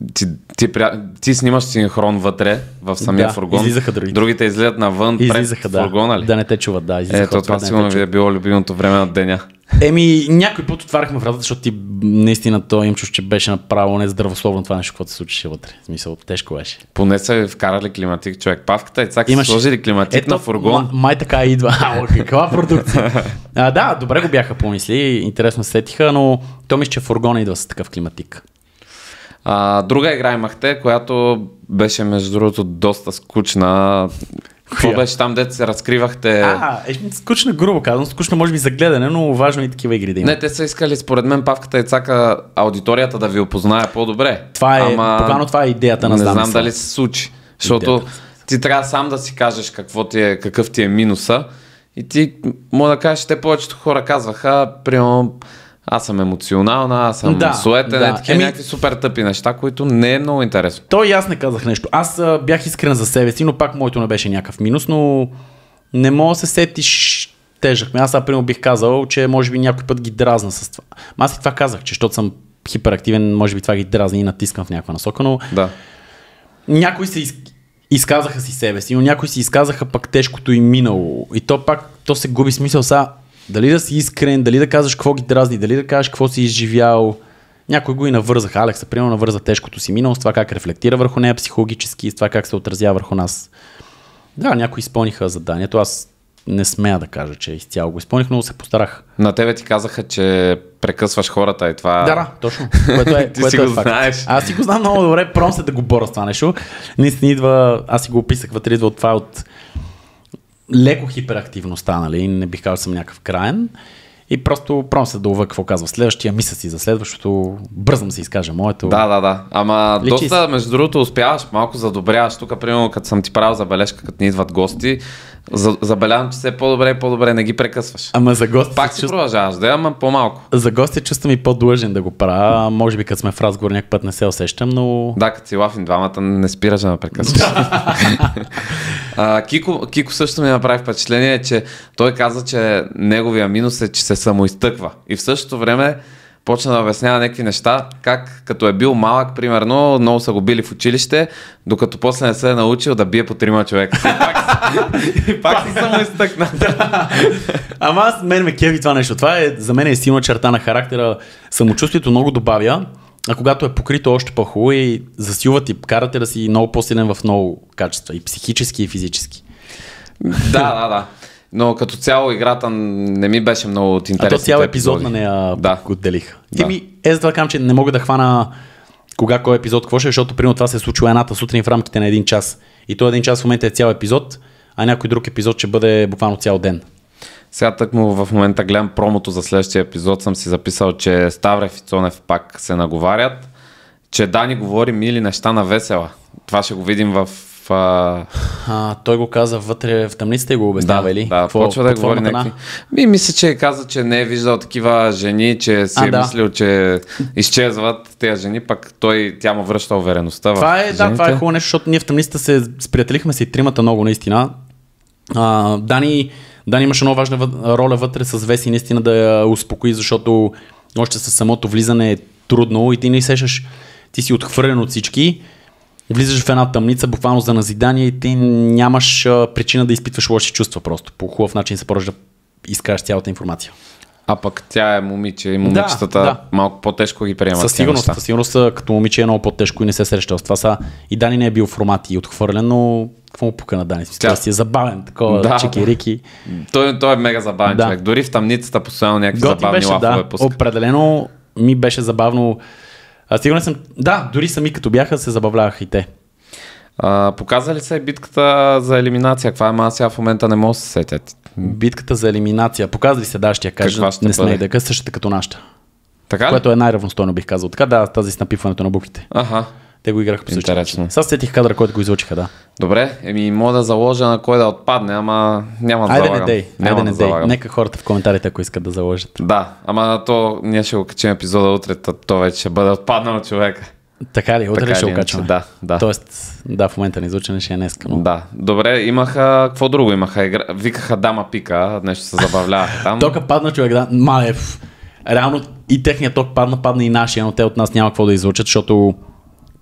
ти снимаш синхрон вътре в самия фургон. Излизаха другите излизат навън пред фургона ли? Да не те чуват, да. Ето, това сигурно ви е било любимото време на деня. Някой път отваряхме вратата, защото ти наистина то им чуш, че беше направо нездравословно това нещо, което се случеше вътре. В смисъл, тежко беше. Поне са вкарали климатик, човек. Павката и цак са сложили климатик на фургон. Май така идва. Каква продукция? Да, добре го бяха помисли, интересно сетиха, но то мисля, че фургона идва с такъв климатик. Друга игра имахте, която беше между другото доста скучна. Какво беше там, дето се разкривахте? Скучно, грубо казвам. Скучно може би за гледане, но важно и такива игри да има. Не, те са искали според мен Павката и Цака аудиторията да ви опознае по-добре. Буквално това е идеята на замисъл. Не знам дали се случи. Защото ти трябва сам да си кажеш какъв ти е минуса и ти може да кажеш, те повечето хора казваха, примерно, аз съм емоционална, аз съм суетен, някакви супер тъпи неща, които не е много интересно. То и аз не казах нещо. Аз бях искрен за себе си, но пак моето не беше някакъв минус, но не мога да се сетиш тежък. Аз примерно бих казал, че може би някой път ги дразна с това. Аз и това казах, че защото съм хиперактивен, може би това ги дразни и натискам в някаква насока, но някои се изказаха си себе си, но някои си изказаха пък тежкото им минало. И то се губи смисъл са. Дали да си искрен, дали да казваш какво ги дразни, дали да кажеш какво си изживял. Някой го и навързаха. Алекса, примерно, навърза тежкото си минало с това как рефлектира върху нея психологически, с това как се отразява върху нас. Да, някои изпълниха заданието. Аз не смея да кажа, че изцяло го изпълних, но се постарах. На тебе ти казаха, че прекъсваш хората и това... Да, точно. Ти си го знаеш. Аз си го знам много добре, пром се да го боря с това нещо. Наистина идва, аз си го описах вътре, идва от това от леко хиперактивността, нали? Не бих казал, че съм някакъв краен. И просто се да улова какво казва следващия, мисля си за следващото, бързам се изкажа моето. Да. Ама доста, между другото, успяваш, малко задобряваш. Тук, примерно, като съм ти правил забележка, като ни идват гости, забелявам, че все по-добре и по-добре не ги прекъсваш. Ама за гости пак си продължаваш, ама по-малко. За гости чувствам и по-длъжен да го правя. Може би като сме в разговор някакъв път не се усещам, но... Да, като си лафим двамата, не спираш да ме прекъсваш. Кико също ми направи впечатление, че той каза, че неговия минус е, че се самоизтъква. И в същото време почна да обяснява някакви неща, как като е бил малък, примерно, много са го били в училище, докато после не се е научил да бие по 3 човека. Пак си самоизтъкна. Ама мен ме кеви това нещо. Това за мен е силна черта на характера. Самочувствието много добавя, а когато е покрито още по-хубаво и засилват и карате да си много по-силен в много качества. И психически, и физически. Да. Но като цяло играта не ми беше много от интересните епизоди. А то цял епизод на нея го отделиха. За това казвам, че не мога да хвана кой епизод какво ще, защото примерно това се е случило едната сутрин в рамките на 1 час. И то 1 час в момента е цял епизод, а някой друг епизод ще бъде буквално цял ден. Сега тъкмо в момента гледам промото за следващия епизод, съм си записал, че Ставрев и Цонев пак се наговарят, че Дани говори мили неща на Весела. Това ще го видим в... той го каза вътре в тъмницата и го обяснява, или? Да, почва да говори някакви... Мисля, че каза, че не е виждал такива жени, че си е мислил, че изчезват тези жени, пък тя му връща увереността това в жените. Това е хубаво нещо, защото ние в тъмницата се сприятелихме се и тримата много наистина. Дани имаше много важна роля вътре с Веси наистина да я успокои, защото още със самото влизане е трудно и ти не сещаш, ти си отхвърлен от всички, влизаш в една тъмница буквално за назидание и ти нямаш причина да изпитваш лоши чувства просто. По хубав начин се поръжда да изкажеш цялата информация. А пък тя е момиче и момичетата малко по-тежко ги приемат. Със сигурност като момиче е много по-тежко и не се среща с това. И Дани не е бил в формат и отхвърлен, но какво му пука на Дани? Той си е забавен, такова чики-рики. Той е мега забавен човек. Дори в тъмницата постоянно някакви забавни лафове пуска. Определено ми беше забавно. Сигурен съм, дори сами като бяха се забавляваха и те. Показали се битката за елиминация? Каква е? Аз сега в момента не мога да се сетят. Битката за елиминация. Показали се, ще я кажа. Не сме дека, същата като нашата. Така ли? Което е най-равностойно, бих казал. Така тази с напипването на буквите. Те го играха по същия начин. Сега сетих кадъра, който го излучиха, Добре, мога да заложа на кой да отпадне, ама няма да залагам. Айде не дей. Нека хората в коментарите, ако искат да заложат. Да, ама ние ще го качим епизода утре, то вече ще бъде отпаднал човека. Така ли? Утре ще го качваме. Да. Тоест, в момента на излучене ще е днеска. Но... Да, добре, имаха, какво друго имаха? Викаха дама пика, нещо се забавляваха там. Тока падна човек, Малев. Реално и техният ток падна и нашия, но те от нас няма какво да излучат, защото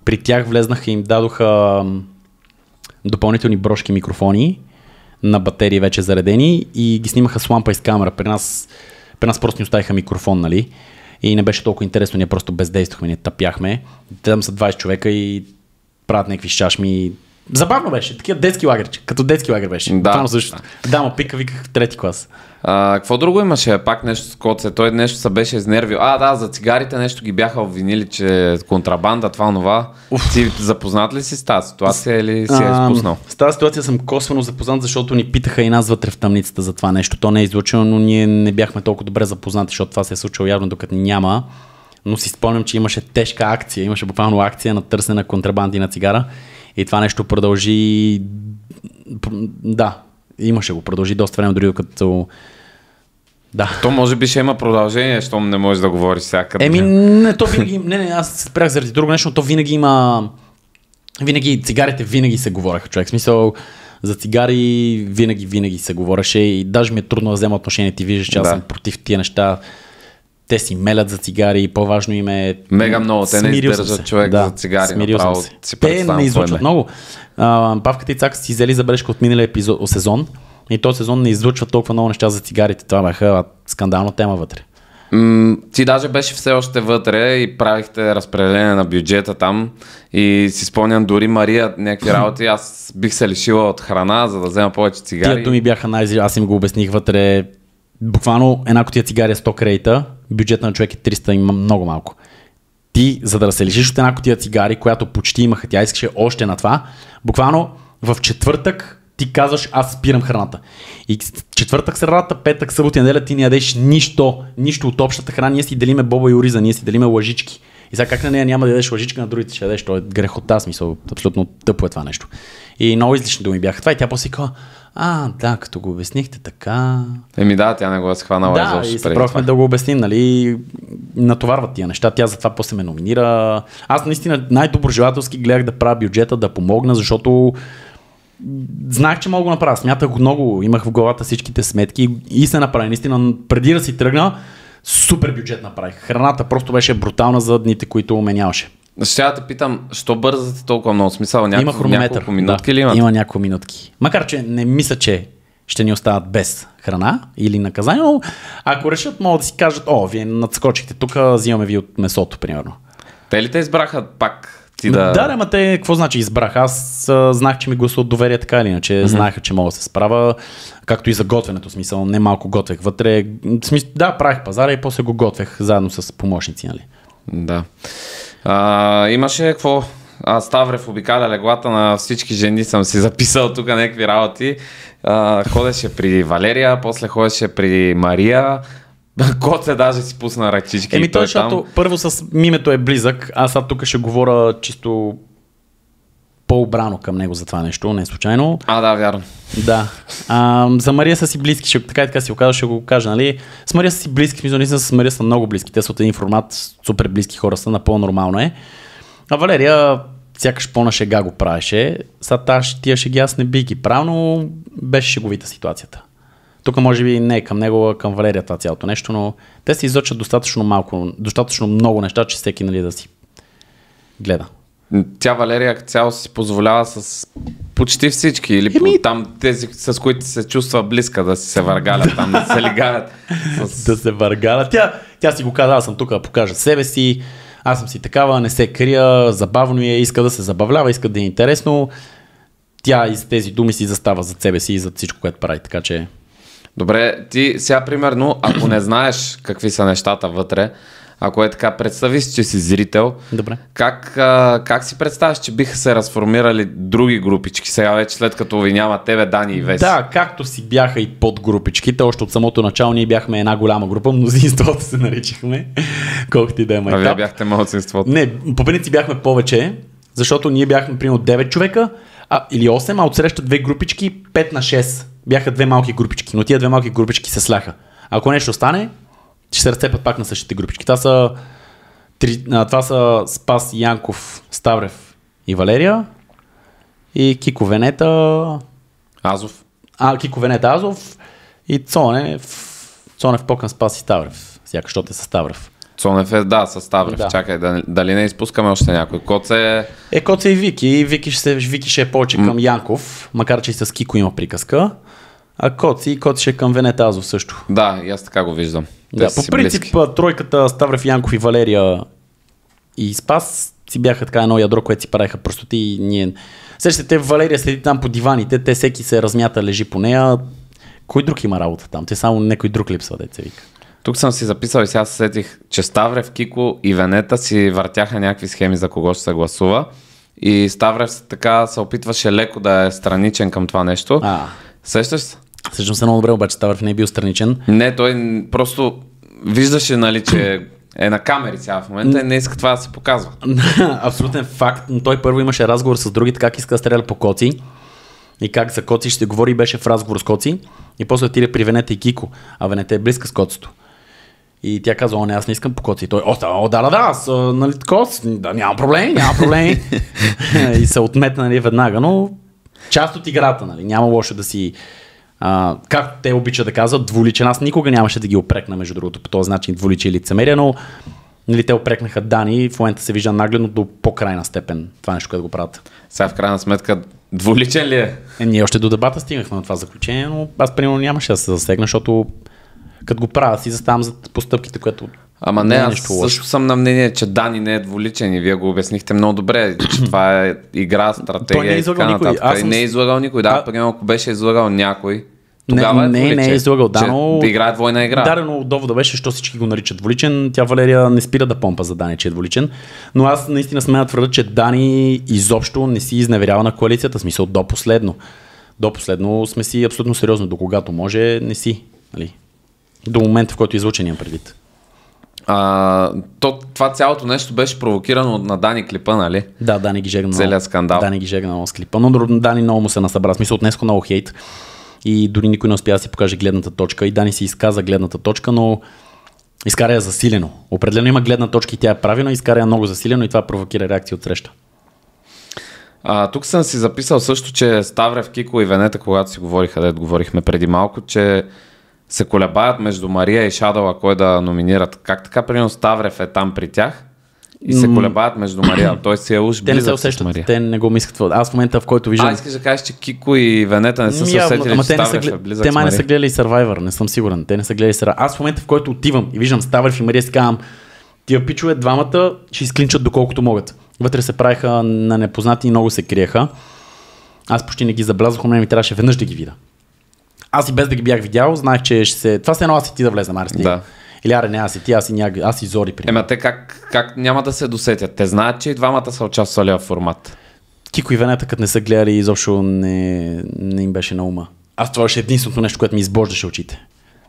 при тях влезнаха и им дадоха допълнителни брошки микрофони на батерии вече заредени и ги снимаха с лампа и с камера. При нас просто ни оставиха микрофон, нали? И не беше толкова интересно, ние просто бездействахме, ние тъпяхме. Там са 20 човека и правят някакви шашми. Забавно беше, такива детски лагерче, като детски лагер беше. Да. Да, ма пика, виках в трети клас. Какво друго имаше? Пак нещо с Коце. Той нещо се беше изнервил. Да, за цигарите нещо ги бяха обвинили, че контрабанда, това. Ти запознат ли си с тази ситуация или си я изпуснал? С тази ситуация съм косвено запознат, защото ни питаха и нас вътре в тъмницата за това нещо. То не е излучено, но ние не бяхме толкова добре запознати, защото това се е случило явно докато няма. Но си спомням, че имаше тежка акция, имаше буквално акция на търсене на контрабанди на цигара. И това нещо продължи. Да, имаше го. Продължи доста време, дори като. Да. То може би ще има продължение, щом не можеш да говориш всякъде. Не, то винаги. Не, аз се спрях заради друго нещо, но то винаги има. Винаги цигарите винаги се говореха, човек. В смисъл, за цигари винаги се говореше и даже ми е трудно да взема отношение. Ти виждаш, че аз съм против тия неща. Те си мелят за цигари, по-важно им е... Мега много, те не издържат човек за цигари. Направо те не излъчват много. Павката и Цака си взели забележка от миналия сезон и този сезон не излъчва толкова много неща за цигарите. Това бяха скандална тема вътре. Ти даже беше все още вътре и правихте разпределение на бюджета там и си спомням дори Мария някакви работи. Аз бих се лишила от храна, за да взема повече цигари. Тия думи бяха аз им го обясних вътре. Буквално една кутия цигари е 100 кредита, бюджета на човек е 300 и много малко. Ти, за да се лишиш от една кутия цигари, която почти имаха, тя искаше още на това, буквално в четвъртък ти казваш, аз спирам храната. И четвъртък, средата, петък, събота и неделя ти не ядеш нищо от общата храна, ние си делиме боба и ориза, ние си делиме лъжички. И сега как на нея няма да ядеш лъжичка, на другите ще ядеш, то е грехота, смисъл, абсолютно тъпо е това нещо. И много излишни думи бяха това и тя после казва, да, като го обяснихте така... Да, тя не го е схванала изобщо. Да, и се пробвахме да го обясним, нали, натоварват тия неща, тя затова после ме номинира. Аз наистина най-доброжелателски гледах да правя бюджета, да помогна, защото знаех, че мога да го направя. Смятах го много, имах в главата всичките сметки и се направи. Наистина, преди да си тръгна, супер бюджет направих. Храната просто беше брутална за дните, които ме нямаше. Ще я те питам, що бързате толкова много? Смисъл, има хронометър. Няколко минутки ли имат? Има няколко минутки. Макар, че не мисля, че ще ни остават без храна или наказание, но ако решат, могат да си кажат, вие надскочихте тук, взимаме ви от месото, примерно. Те ли те избраха пак? Да, ама те, какво значи избрах? Аз знах, че ми гласуват доверие така или иначе, знаеха, че мога да се справя, както и за готвенето, смисъл, не малко готвех вътре. Да, правих пазара и после го готвех заедно с помощници, нали? Да. Имаше какво? Ставрев обикаля леглата на всички жени, съм си записал тук някакви работи. Ходеше при Валерия, после ходеше при Мария. Коце даже си пусна ръчички. Той защото първо с мимето е близък, аз сега тук ще говоря чисто по-обрано към него за това нещо, не случайно. Да, вярно. Да. За Мария са си близки, така си го казва, ще го кажа, нали? С Мария са си близки, смисъл, наистина с Мария са много близки. Те са от един формат, супер близки хора са, напълно нормално е. А Валерия сякаш по-на шега го правеше. Сега тия шеги аз не бих ги правил, но беше шеговита ситуацията. Тук може би не е към него, а към Валерия това цялото нещо, но те се излъчат достатъчно много неща, че всеки, нали, да си гледа. Тя Валерия цяло си позволява с почти всички или там тези, с които се чувства близка, да си се въргалят, там да се лигалят. Да се въргалят. Тя си го каза, аз съм тук да покажа себе си, аз съм си такава, не се крия, забавно е, иска да се забавлява, иска да е интересно. Тя и с тези думи си застава зад себе си и зад всичко, което прави, така че... Добре, ти сега примерно, ако не знаеш какви са нещата вътре, ако е така, представи си, че си зрител. Добре. Как си представяш, че биха се разформирали други групички сега вече, след като ви няма тебе, Дани и Веси? Да, както си бяха и подгрупичките, още от самото начало ние бяхме една голяма група, мнозинството се наричахме, колкото и да е майтап. Вие бяхте малцинството. Не, по принцип бяхме повече, защото ние бяхме примерно 9 човека или 8, а отсреща две групички 5 на 6. Бяха две малки групички, но тия две малки групички се сляха. Ако нещо стане, ще се разцепят пак на същите групички. Това са Спас, Янков, Ставрев и Валерия и Кико Венета Азов. Кико Венета Азов и Цонев Покан, Спас и Ставрев. Сякаш, защото е със Ставрев. Цонев е, да, със Ставрев. Да. Чакай, дали не изпускаме още някой? Коце... Коце и Вики. Вики ще е повече към Янков, макар че и с Кико има приказка. А Коци ще е към Венета Азов също. Да, и аз така го виждам. Да, по принцип тройката Ставрев, Янков и Валерия и Спас си бяха така едно ядро, което си правиха простоти и ние... Сещате, Валерия следи там по диваните, те всеки се размята, лежи по нея. Кой друг има работа там? Те само някой друг липсва, деца вика. Тук съм си записал и сега се сетих, че Ставрев, Кико и Венета си въртяха някакви схеми за кого ще се гласува. И Ставрев така се опитваше леко да е страничен към това нещо. Сещаш се? Сещам се много добре, обаче Ставрев не е бил страничен. Не, той просто виждаше, нали, че е на камери сега в момента и не иска това да се показва. Абсолютен факт, но той първо имаше разговор с другите, как иска да стреля по Коци и как за Коци ще говори, беше в разговор с Коци и после отиде при Венета и Кико, а Венета е близка с Коцето. И тя каза, не, аз не искам по Коци. И той, аз, нали, Коци, да, няма проблеми. И се отметна, нали, веднага, но част от играта, нали, няма лошо да си... както те обичат да казват, двуличен. Аз никога нямаше да ги опрекна, между другото, по този начин двуличие и лицемерие, но нали, те опрекнаха Дани и в момента се вижда нагледно до по-крайна степен това нещо, което го правят. Сега в крайна сметка двуличен ли е? Ние още до дебата стигнахме на това заключение, но аз примерно нямаше да се засегна, защото като го правя си заставам за постъпките, което Ама не, аз също съм на мнение, че Дани не е двуличен и вие го обяснихте много добре, че това е игра, стратегия и така нататък. Той не е излагал никой, да, примерно ако беше излагал някой, тогава не е излагал, да, но... Да играе двойна игра. Да, но довода беше, що всички го наричат двуличен, тя Валерия не спира да помпа за Дани, че е двуличен, но аз наистина смея да твърда, че Дани изобщо не си изневерява на коалицията, в смисъл до последно. До последно сме си абсолютно сериозно, до когато може не си, нали? До момента, в който излъчен имам предвид. Това цялото нещо беше провокирано на Дани клипа, нали? Да, Дани ги жегна. Целият скандал. Дани ги жегна много с клипа, но Дани много му се насъбра. Смисъл, отнеско много хейт и дори никой не успя да си покаже гледната точка и Дани си изказа гледната точка, но изкаря я засилено. Определено има гледна точка и тя е правилна, изкаря я много засилено и това провокира реакция от среща. Тук съм си записал също, че Ставрев, Кико и Венета, когато си говорихме преди малко, че се колебаят между Мария и Шадала кой да номинират. Как така, примерно Ставрев е там при тях и се колебаят между Мария. Той си е уж близък с Мария. Те не го мислят. Аз в момента, в който виждам... искаш да кажеш, че Кико и Венета не са се усетили, че Ставрев е близък с Мария. Те май не са гледали Survivor, не съм сигурен. Те не са гледали Survivor. Аз в момента, в който отивам и виждам Ставрев и Мария, си казвам, тия пичове двамата ще изклинчат доколкото могат. Вътре се правиха на непознати и много се криеха. Аз почти не ги забелязах, но ми трябваше веднъж да ги видя. Аз и без да ги бях видял, знаех, че ще се... Това се едно аз и ти да влезем, Арести. Да. Или аре, не аз и ти, аз и Зори. Те как няма да се досетят? Те знаят, че и двамата са участвали в формат. Кико и Венета, като не са гледали, изобщо не им беше на ума. Аз това беше единственото нещо, което ми избождаше очите.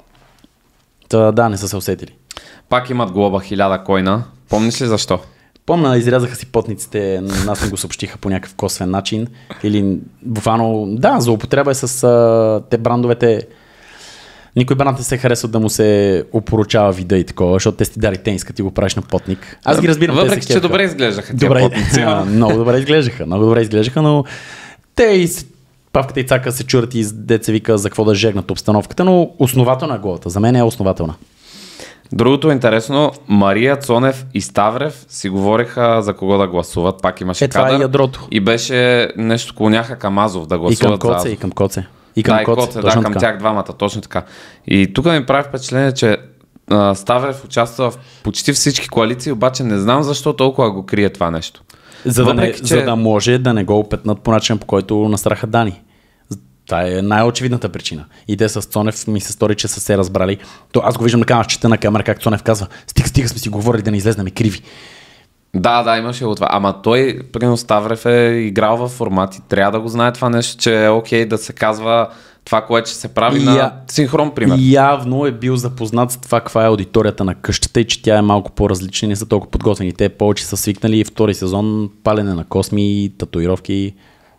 Да, не са се усетили. Пак имат глоба 1000 койна. Помниш ли защо? Помня, изрязаха си потниците, нас не го съобщиха по някакъв косвен начин. Или буквално, да, за употреба е с те брандовете. Никой бранд не се харесва да му се опоручава вида и такова, защото те си дари тениска, ти го правиш на потник. Аз ги разбирам. Въпреки, че добре изглеждаха тия потници. Много добре изглеждаха, но те и Павката и Цака се чурат и деца вика за какво да жегнат обстановката, но основателна главата. За мен е основателна. Другото интересно, Мария, Цонев и Ставрев си говориха за кого да гласуват. Пак имаше кадър. Това е ядрото. И беше нещо, клоняха към Азов да гласуват за Азов. И към Коце. Към тях двамата, точно така. И тук ми прави впечатление, че Ставрев участва в почти всички коалиции, обаче не знам защо толкова го крие това нещо. За да може да не го опетнат по начин, по който насраха Дани. Това е най-очевидната причина. И те с Цонев ми се стори, че са се разбрали. Аз го виждам на камера, чета на камера, как Цонев казва, стига сме си говорили да не излезнем криви. Да, имаше го това. Ама той, примерно Ставрев е играл във формат и трябва да го знае това нещо, че е окей да се казва това, което ще се прави на синхрон, пример. Явно е бил запознат с това, каква е аудиторията на къщата и че тя е малко по-различна и не са толкова подготвени. Те повече са свикнали втори сезон палене на косми, татуировки,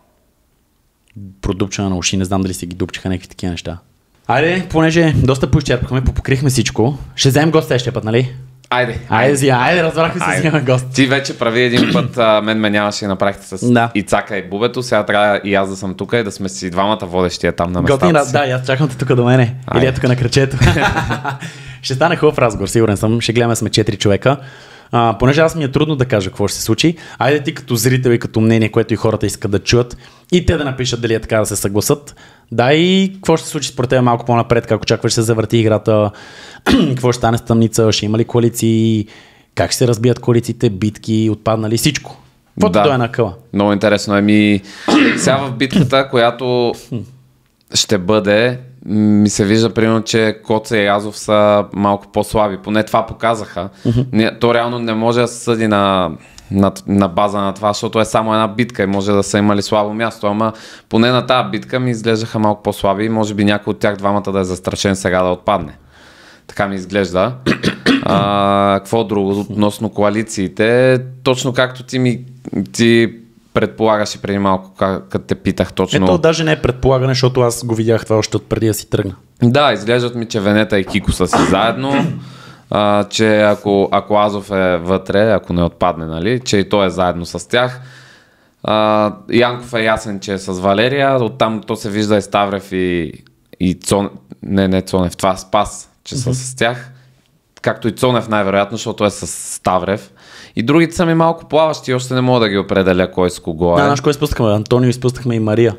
продупчена на уши, не знам дали си ги дупчиха някакви такива неща. Айде, понеже доста поизчерпахме, попокрихме всичко. Ще вземем гост следващия път, нали? Айде. Разбрахме се, си имаме гост. Ти вече прави един път, мен ме нямаше и направихте с Ицака и Бубето, сега трябва и аз да съм тук и да сме си двамата водещия там на местата си. Да, аз чакам те тук до мене. Или тук на кръчето. Ще стане хубав разговор, сигурен съм. Ще гледаме, сме 4 човека. Понеже аз ми е трудно да кажа какво ще се случи, айде ти като зрител и като мнение, което и хората искат да чуят, и те да напишат дали е така да се съгласат. Да, и какво ще се случи според теб малко по-напред, как очакваш да се завърти играта, какво ще стане с Тъмница, ще има ли коалиции, как ще се разбият коалициите, битки, отпаднали, всичко. Каквото е на къла. Много интересно. Сега в битката, която ще бъде, ми се вижда примерно, че Коца и Язов са малко по-слаби. Поне това показаха. То реално не може да се съди на база на това, защото е само една битка и може да са имали слабо място. Ама поне на тази битка ми изглеждаха малко по-слаби и може би някой от тях двамата да е застрашен сега да отпадне. Така ми изглежда. Какво друго относно коалициите? Точно както ти предполагаш и преди малко, като те питах точно. Ето даже не е предполагане, защото аз го видях това още от преди да си тръгна. Да, изглеждат ми, че Венета и Кико са си заедно, че ако Азов е вътре, ако не отпадне, нали, че и той е заедно с тях. Янков е ясен, че е с Валерия, оттам то се вижда и Ставрев и Цонев, това Спас, че са с тях. Както и Цонев най-вероятно, защото е с Ставрев. И другите са ми малко плаващи, още не мога да ги определя кой с кого е. Да, кой изпускахме? Антонио изпускахме и Мария.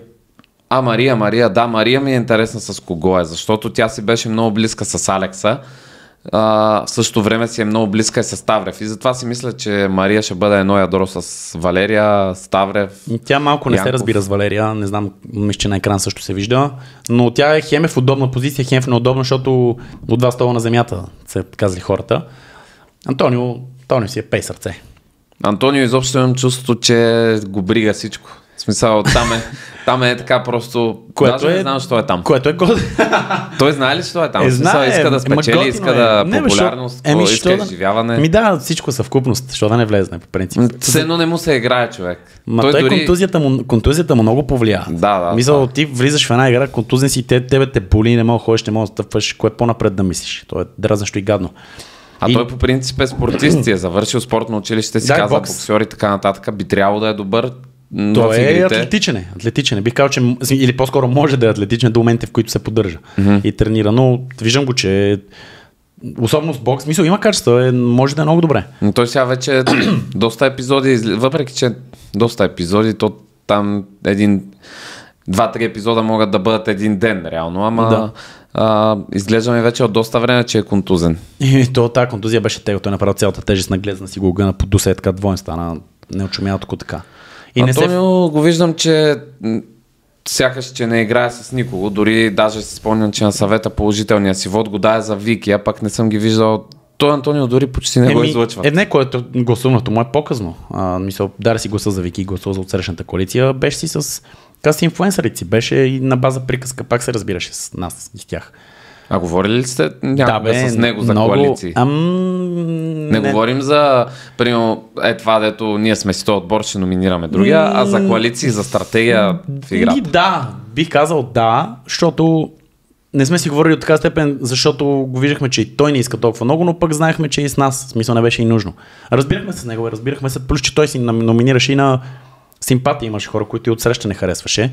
Мария ми е интересна с кого е, защото тя си беше много близка с Алекса. В същото време си е много близка и с Ставрев. И затова си мисля, че Мария ще бъде едно ядро с Валерия, Ставрев. Тя малко не се разбира с Валерия, не знам, мисля, че на екран също се вижда, но тя е хем в удобна позиция, хем в неудобна, защото от два стола на земята, се казали хората. Антонио си е пей сърце. Антонио изобщо имам чувството, че го брига всичко. В смисъл, там е така просто... Даже не знам, що е там. Което е Той знае ли, що е там? Иска да спечели, иска да популярност, иска изживяване. Да, всичко съвкупност, що да не влезне по принцип. Едно не му се играе човек. Контузията му много повлия. Да. Мисля, ти влизаш в една игра, контузен си, тебе те боли, не мога да ходиш, не мога да стъпваш, кое по-напред да мислиш. То е дразнащо и гадно. Той по принцип е спортист, е завършил спортно училище, си казва боксер и така нататък, би трябвало да е добър. Той е атлетичен. Бих казал, че или по-скоро може да е атлетичен до момента, в които се поддържа и тренира, но виждам го, че особено с бокс, мисля, има качество, може да е много добре. Но той сега вече доста епизоди, въпреки че доста епизоди, то там 2-3 епизода могат да бъдат един ден реално, ама изглежда ми вече от доста време, че е контузен. И тази контузия беше тега, той направил цялата тежест на глезна си го гъна под дуса, е така двоен стана, не очумял току така. Антонио го виждам, че сякаш, че не играе с никого, дори даже си спомням, че на съвета положителния си вод го дае за Вики, а пък не съм ги виждал. Той Антонио дори почти не го излъчва. Което гласуването му е по-късно. Мисля, даде си гласа за Вики и гласува за отсрещната коалиция, беше си с инфлуенсърите си, беше и на база приказка, пак се разбираше с нас и с тях. А говорили ли сте някога с него за коалиции? Не говорим за, примерно, това, дето ние сме си този отбор, ще номинираме другия, а за коалиции, за стратегия в играта. Да, бих казал да, защото не сме си говорили от така степен, защото го виждахме, че и той не иска толкова много, но пък знаехме, че и с нас, в смисъл не беше и нужно. Разбирахме се с него, плюс, че той си номинираше и на симпатия, имаше хора, които и отсреща не харесваше.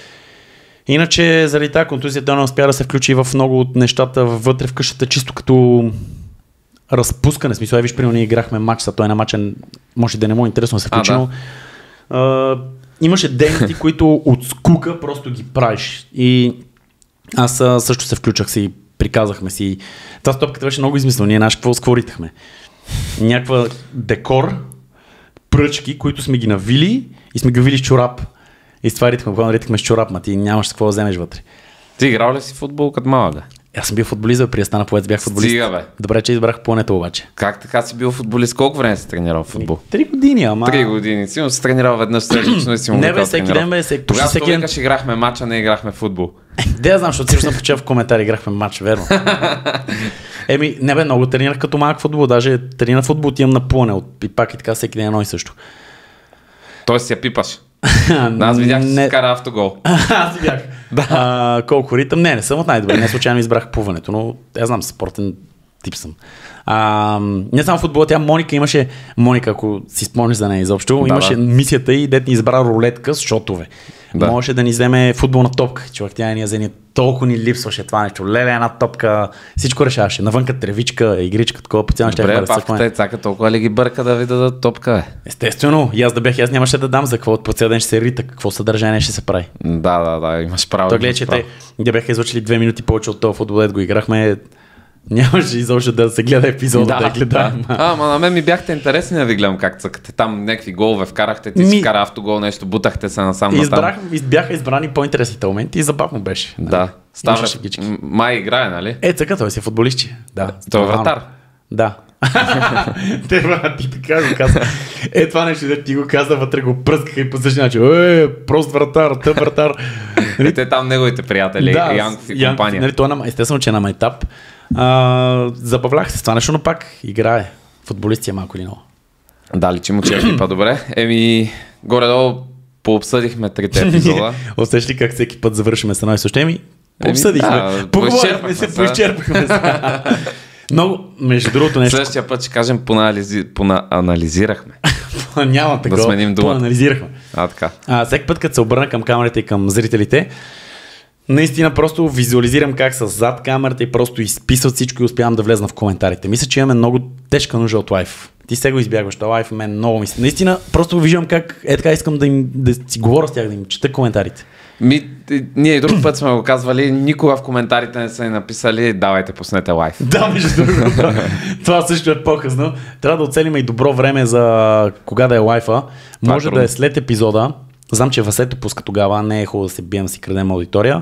Иначе, заради тази контузия, той не успя да се включи в много от нещата вътре в къщата, чисто като разпускане. Смисъл, виж, примерно ние играхме матч, той е на матчен, може да не му е интересно да се включи, но имаше дейности, които от скука просто ги правиш. И аз също се включах си, приказахме си. Тази стопката беше много измислена. Ние какво скворитахме? Някаква декор, пръчки, които сме ги навили и сме ги вили с чорап. И с това ритахме с чорап, ма ти нямаш с какво да вземеш вътре. Ти играл ли си футбол като малък? Аз съм бил футболист, преди да стана поет, бях футболист. Стига, бе. Добре, че избрах плането обаче. Как така си бил футболист? Колко време си тренирал в футбол? 3 години, ама... 3 години. Сигурно си тренирал веднъж седмично и си му не бе, всеки ден бе. Тогава всеки ден играхме матча, не играхме футбол. Де я знам, защото сигурно съм почел в коментари, играхме матч, верно. Не бе, много тренирах като малък футбол, даже тренирах футбол, отивам на плане и пак и така всеки ден едно и също. Той си я пипаш. Аз видях, че си кара автогол. Аз видях. Колко ритъм? Не съм от най-добре. Не случайно избрах плуването, но я знам, спортен тип съм. Не само футбола, тя Моника имаше, ако си спомниш за нея изобщо, имаше мисията и дет ни избра рулетка с шотове. Да. Можеше да ни вземе футболна топка. Човек, тя ни я вземе, толкова ни липсваше това нещо. Леле, една топка, всичко решаваше. Навънка тревичка, игричка, такова по цяло. Добре, павката цака толкова ли ги бърка да ви дадат топка, бе? Естествено, и аз да бях, аз нямаше да дам за какво, по цял ден ще се рита, какво съдържание ще се прави. Да, имаш право. Той гледа, че те бяха излъчили 2 минути повече от този футболет, го играхме. Нямаше изобщо да се гледа епизода, да гледам. Ама на мен ми бяхте интересни да ви гледам как цъкате. Там някакви голове вкарахте, ти си вкара автогол, нещо, бутахте се насам натам. Бяха избрани по-интересните моменти и забавно беше. Да. Ставаш, май играе, нали? Цъка, той си е футболист. Да. Той е вратар. Да. Ти така го каза. Това нещо, да ти го каза, вътре го пръскаха и по същия начин. Прост вратар, тъп вратар. Те там неговите приятели, Янков и компания. Нали, естествено, че е на майтап. Забавлях се с това нещо, но пак играе. Футболисти е малко или много. Да, личи му, че е екипа добре. Горе-долу пообсъдихме 3 епизода. Усещаш ли как всеки път завършиме с едно и също? Пообсъдихме. Поговорихме се, поизчерпахме се. Много, между другото нещо. Следващия път ще кажем поанализирахме. Няма такова. Да сменим думата. Поанализирахме. Така. Всеки път, като се обърна към камерите и към зрителите, наистина просто визуализирам как са зад камерата и просто изписват всичко и успявам да влезна в коментарите. Мисля, че имаме много тежка нужда от лайф. Ти се го избягваш, това лайф мен много мисля. Наистина, просто виждам как така искам да си говоря с тях, да им чета коментарите. Ние и друг път сме го казвали, никога в коментарите не са ни написали, давайте пуснете лайф. Да, между другото. Това също е по-късно. Трябва да оцелим и добро време за кога да е лайфа. Може да е след епизода. Знам, че Васето пуска тогава, не е хубаво да се бием, си крадем аудитория.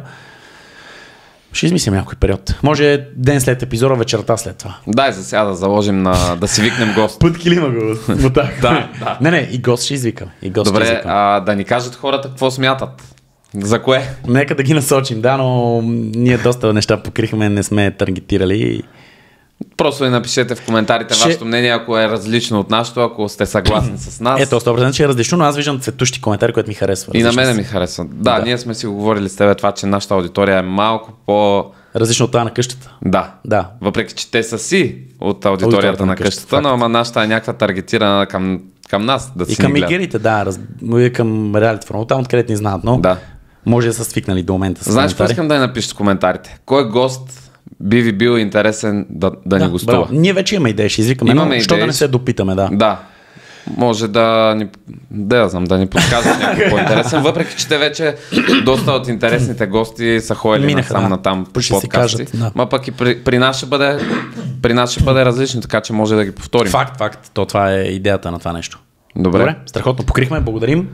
Ще измислим някой период. Може ден след епизода, вечерта след това. Дай за сега да заложим да си викнем гост. Път килима го. Да. Не, и гост ще извикаме. Добре, да ни кажат хората какво смятат. За кое? Нека да ги насочим, да, но ние доста неща покрихме, не сме таргетирали. Просто ни напишете в коментарите вашето мнение, ако е различно от нашето, ако сте съгласни с нас. 100% че е различно, но аз виждам цветущи коментари, които ми харесват. И на мене ми харесва. Да, ние сме си го говорили с тебе това, че нашата аудитория е малко различно от тази на къщата. Да. Въпреки, че те са си от аудиторията на къщата, но ама нашата е някаква таргетирана към нас. Да и към игерите, и към реалити форма. Там откъдето ни знаят, но може да са свикнали до момента с знаеш какво искам да я напишеш в коментарите? Кой гост би ви бил интересен да ни гостува? Браво. Ние вече имаме идеи, ще извикаме, но защо да не се допитаме, Да. Може да ни подскажат някой по-интересен, въпреки че те вече доста от интересните гости са ходили насам по подкасти. Ма пък и при нас ще бъде различно, така че може да ги повторим. Факт. Това е идеята на това нещо. Добре. Страхотно покрихме, благодарим.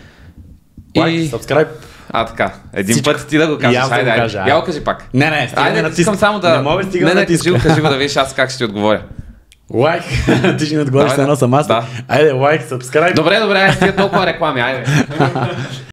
Лайк, subscribe. Така. Един път ти да го кажеш. Хайде. Я го кажи пак. Не, искам само да... Не мога стига да натискам. Кажи го да видиш аз как ще ти отговоря. Лайк. Ти ще ми отговориш с едно съм аз. Айде, лайк, subscribe. Добре, айде, толкова реклами, айде.